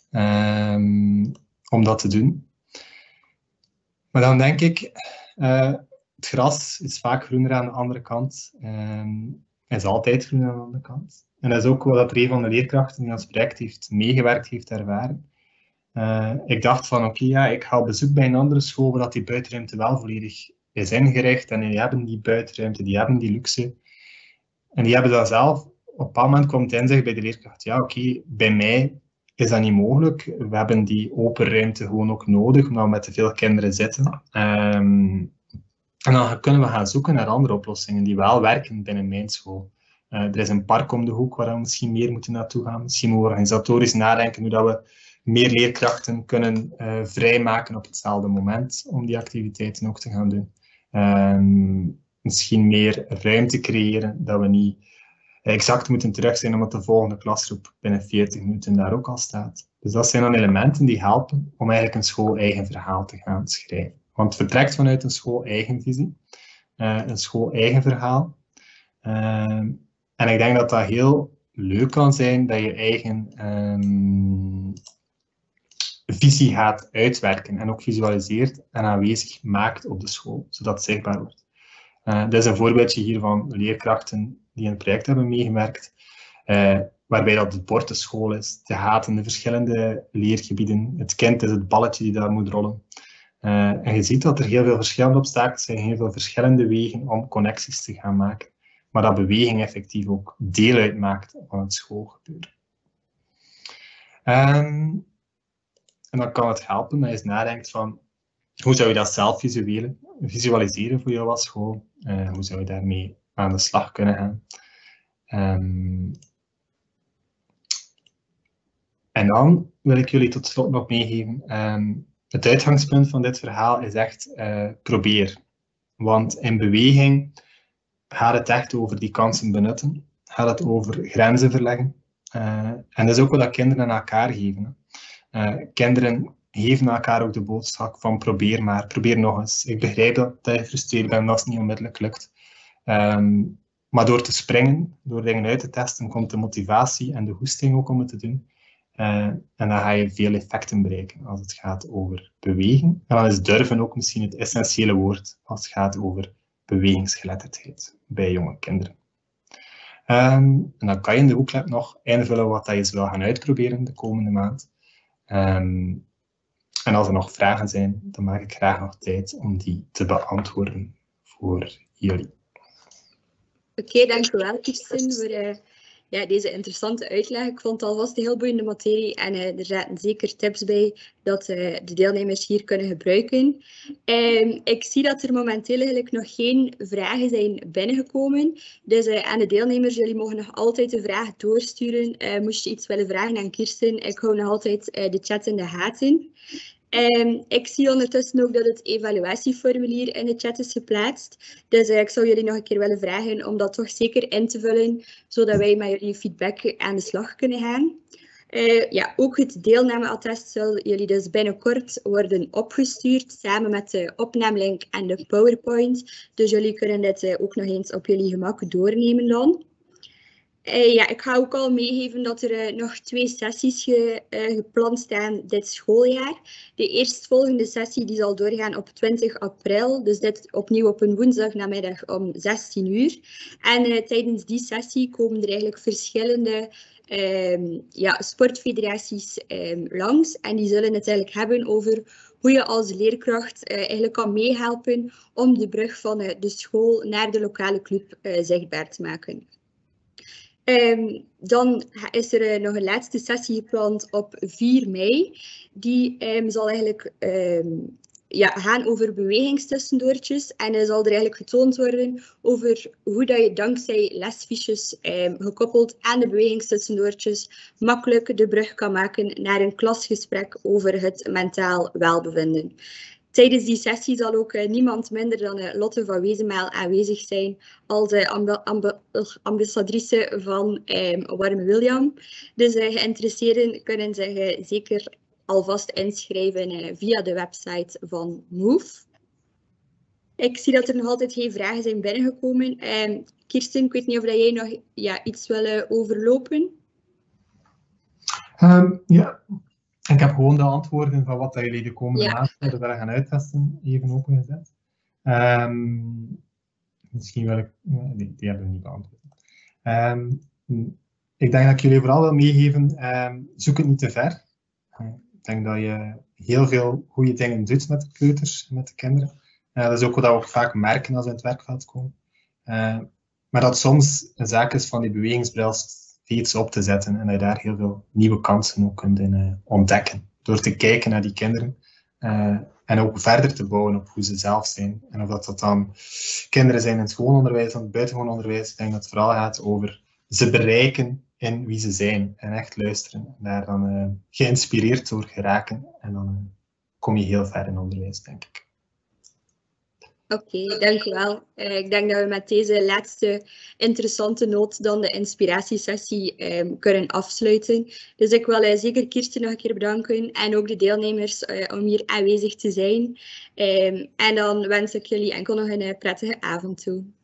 om dat te doen. Maar dan denk ik, het gras is vaak groener aan de andere kant. Is altijd groener aan de andere kant. En dat is ook wat een van de leerkrachten die aan het project heeft meegewerkt, heeft ervaren. Ik dacht van, oké, ja, ik ga op bezoek bij een andere school waar die buitenruimte wel volledig is ingericht. En die hebben die buitenruimte, die hebben die luxe. En die hebben dat zelf. Op een bepaald moment komt het inzicht bij de leerkracht, ja, oké, bij mij is dat niet mogelijk. We hebben die open ruimte gewoon ook nodig, omdat we met te veel kinderen zitten. En dan kunnen we gaan zoeken naar andere oplossingen die wel werken binnen mijn school. Er is een park om de hoek waar we misschien meer moeten naartoe gaan. Misschien moeten we organisatorisch nadenken hoe dat we meer leerkrachten kunnen vrijmaken op hetzelfde moment om die activiteiten ook te gaan doen. Misschien meer ruimte creëren, dat we niet exact moeten terug zijn omdat de volgende klasgroep binnen 40 minuten daar ook al staat. Dus dat zijn dan elementen die helpen om eigenlijk een school-eigen verhaal te gaan schrijven. Want het vertrekt vanuit een school-eigen visie, een school-eigen verhaal. En ik denk dat dat heel leuk kan zijn, dat je eigen visie gaat uitwerken en ook visualiseert en aanwezig maakt op de school, zodat het zichtbaar wordt. Dit is een voorbeeldje hier van leerkrachten die in het project hebben meegewerkt, waarbij dat het bord de school is, de haat in de verschillende leergebieden, het kind is het balletje die daar moet rollen. En je ziet dat er heel veel verschillende obstakels zijn, heel veel verschillende wegen om connecties te gaan maken, maar dat beweging effectief ook deel uitmaakt van het schoolgebeuren. En dan kan het helpen dat je eens nadenkt van, hoe zou je dat zelf visualiseren voor jou als school? Hoe zou je daarmee aan de slag kunnen gaan? En dan wil ik jullie tot slot nog meegeven, het uitgangspunt van dit verhaal is echt probeer. Want in beweging gaat het echt over die kansen benutten, gaat het over grenzen verleggen. En dat is ook wat kinderen aan elkaar geven. Kinderen geven elkaar ook de boodschap van probeer maar, probeer nog eens. Ik begrijp dat je gefrustreerd bent als het niet onmiddellijk lukt. Maar door te springen, door dingen uit te testen, komt de motivatie en de goesting ook om het te doen. En dan ga je veel effecten bereiken als het gaat over bewegen. En dan is durven ook misschien het essentiële woord als het gaat over bewegingsgeletterdheid bij jonge kinderen. En dan kan je in de Hoeklab nog invullen wat je wil gaan uitproberen de komende maand. En als er nog vragen zijn, dan maak ik graag nog tijd om die te beantwoorden voor jullie. Oké, dankjewel Kirsten voor deze interessante uitleg. Ik vond het alvast een heel boeiende materie en er zaten zeker tips bij dat de deelnemers hier kunnen gebruiken. Ik zie dat er momenteel eigenlijk nog geen vragen zijn binnengekomen. Dus aan de deelnemers, jullie mogen nog altijd de vraag doorsturen. Moest je iets willen vragen aan Kirsten, ik hou nog altijd de chat in de gaten. Ik zie ondertussen ook dat het evaluatieformulier in de chat is geplaatst. Dus ik zou jullie nog een keer willen vragen om dat toch zeker in te vullen, zodat wij met jullie feedback aan de slag kunnen gaan. Ook het deelnameattest zal jullie dus binnenkort worden opgestuurd, samen met de opnamelink en de PowerPoint. Dus jullie kunnen dit ook nog eens op jullie gemak doornemen dan. Ja, ik ga ook al meegeven dat er nog 2 sessies gepland staan dit schooljaar. De eerstvolgende sessie die zal doorgaan op 20 april, dus dit opnieuw op een woensdagnamiddag om 16 uur. En tijdens die sessie komen er eigenlijk verschillende sportfederaties langs. En die zullen het eigenlijk hebben over hoe je als leerkracht eigenlijk kan meehelpen om de brug van de school naar de lokale club zichtbaar te maken. Dan is er nog een laatste sessie gepland op 4 mei. Die zal eigenlijk gaan over bewegingstussendoortjes. En zal er eigenlijk getoond worden over hoe dat je dankzij lesfiches gekoppeld aan de bewegingstussendoortjes makkelijk de brug kan maken naar een klasgesprek over het mentaal welbevinden. Tijdens die sessie zal ook niemand minder dan Lotte van Wezenmaal aanwezig zijn als ambassadrice van Warme William. Dus geïnteresseerden kunnen zich zeker alvast inschrijven via de website van Move. Ik zie dat er nog altijd geen vragen zijn binnengekomen. Kirsten, ik weet niet of jij nog iets wil overlopen? Ja. Ik heb gewoon de antwoorden van wat jullie de komende maanden willen gaan uittesten even opengezet. Misschien wil ik... Nee, die hebben we niet beantwoord. Ik denk dat ik jullie vooral wil meegeven, zoek het niet te ver. Ik denk dat je heel veel goede dingen doet met de kleuters, met de kinderen. Dat is ook wat we ook vaak merken als we in het werkveld komen. Maar dat soms een zaak is van die bewegingsbril iets op te zetten en dat je daar heel veel nieuwe kansen ook kunt in ontdekken. Door te kijken naar die kinderen en ook verder te bouwen op hoe ze zelf zijn. En of dat dan kinderen zijn in het schoolonderwijs of het buitengewoon onderwijs, ik denk dat het vooral gaat over ze bereiken in wie ze zijn en echt luisteren. En daar dan geïnspireerd door geraken en dan kom je heel ver in onderwijs, denk ik. Oké, dank u wel. Ik denk dat we met deze laatste interessante noot dan de inspiratiesessie kunnen afsluiten. Dus ik wil zeker Kirsten nog een keer bedanken en ook de deelnemers om hier aanwezig te zijn. En dan wens ik jullie enkel nog een prettige avond toe.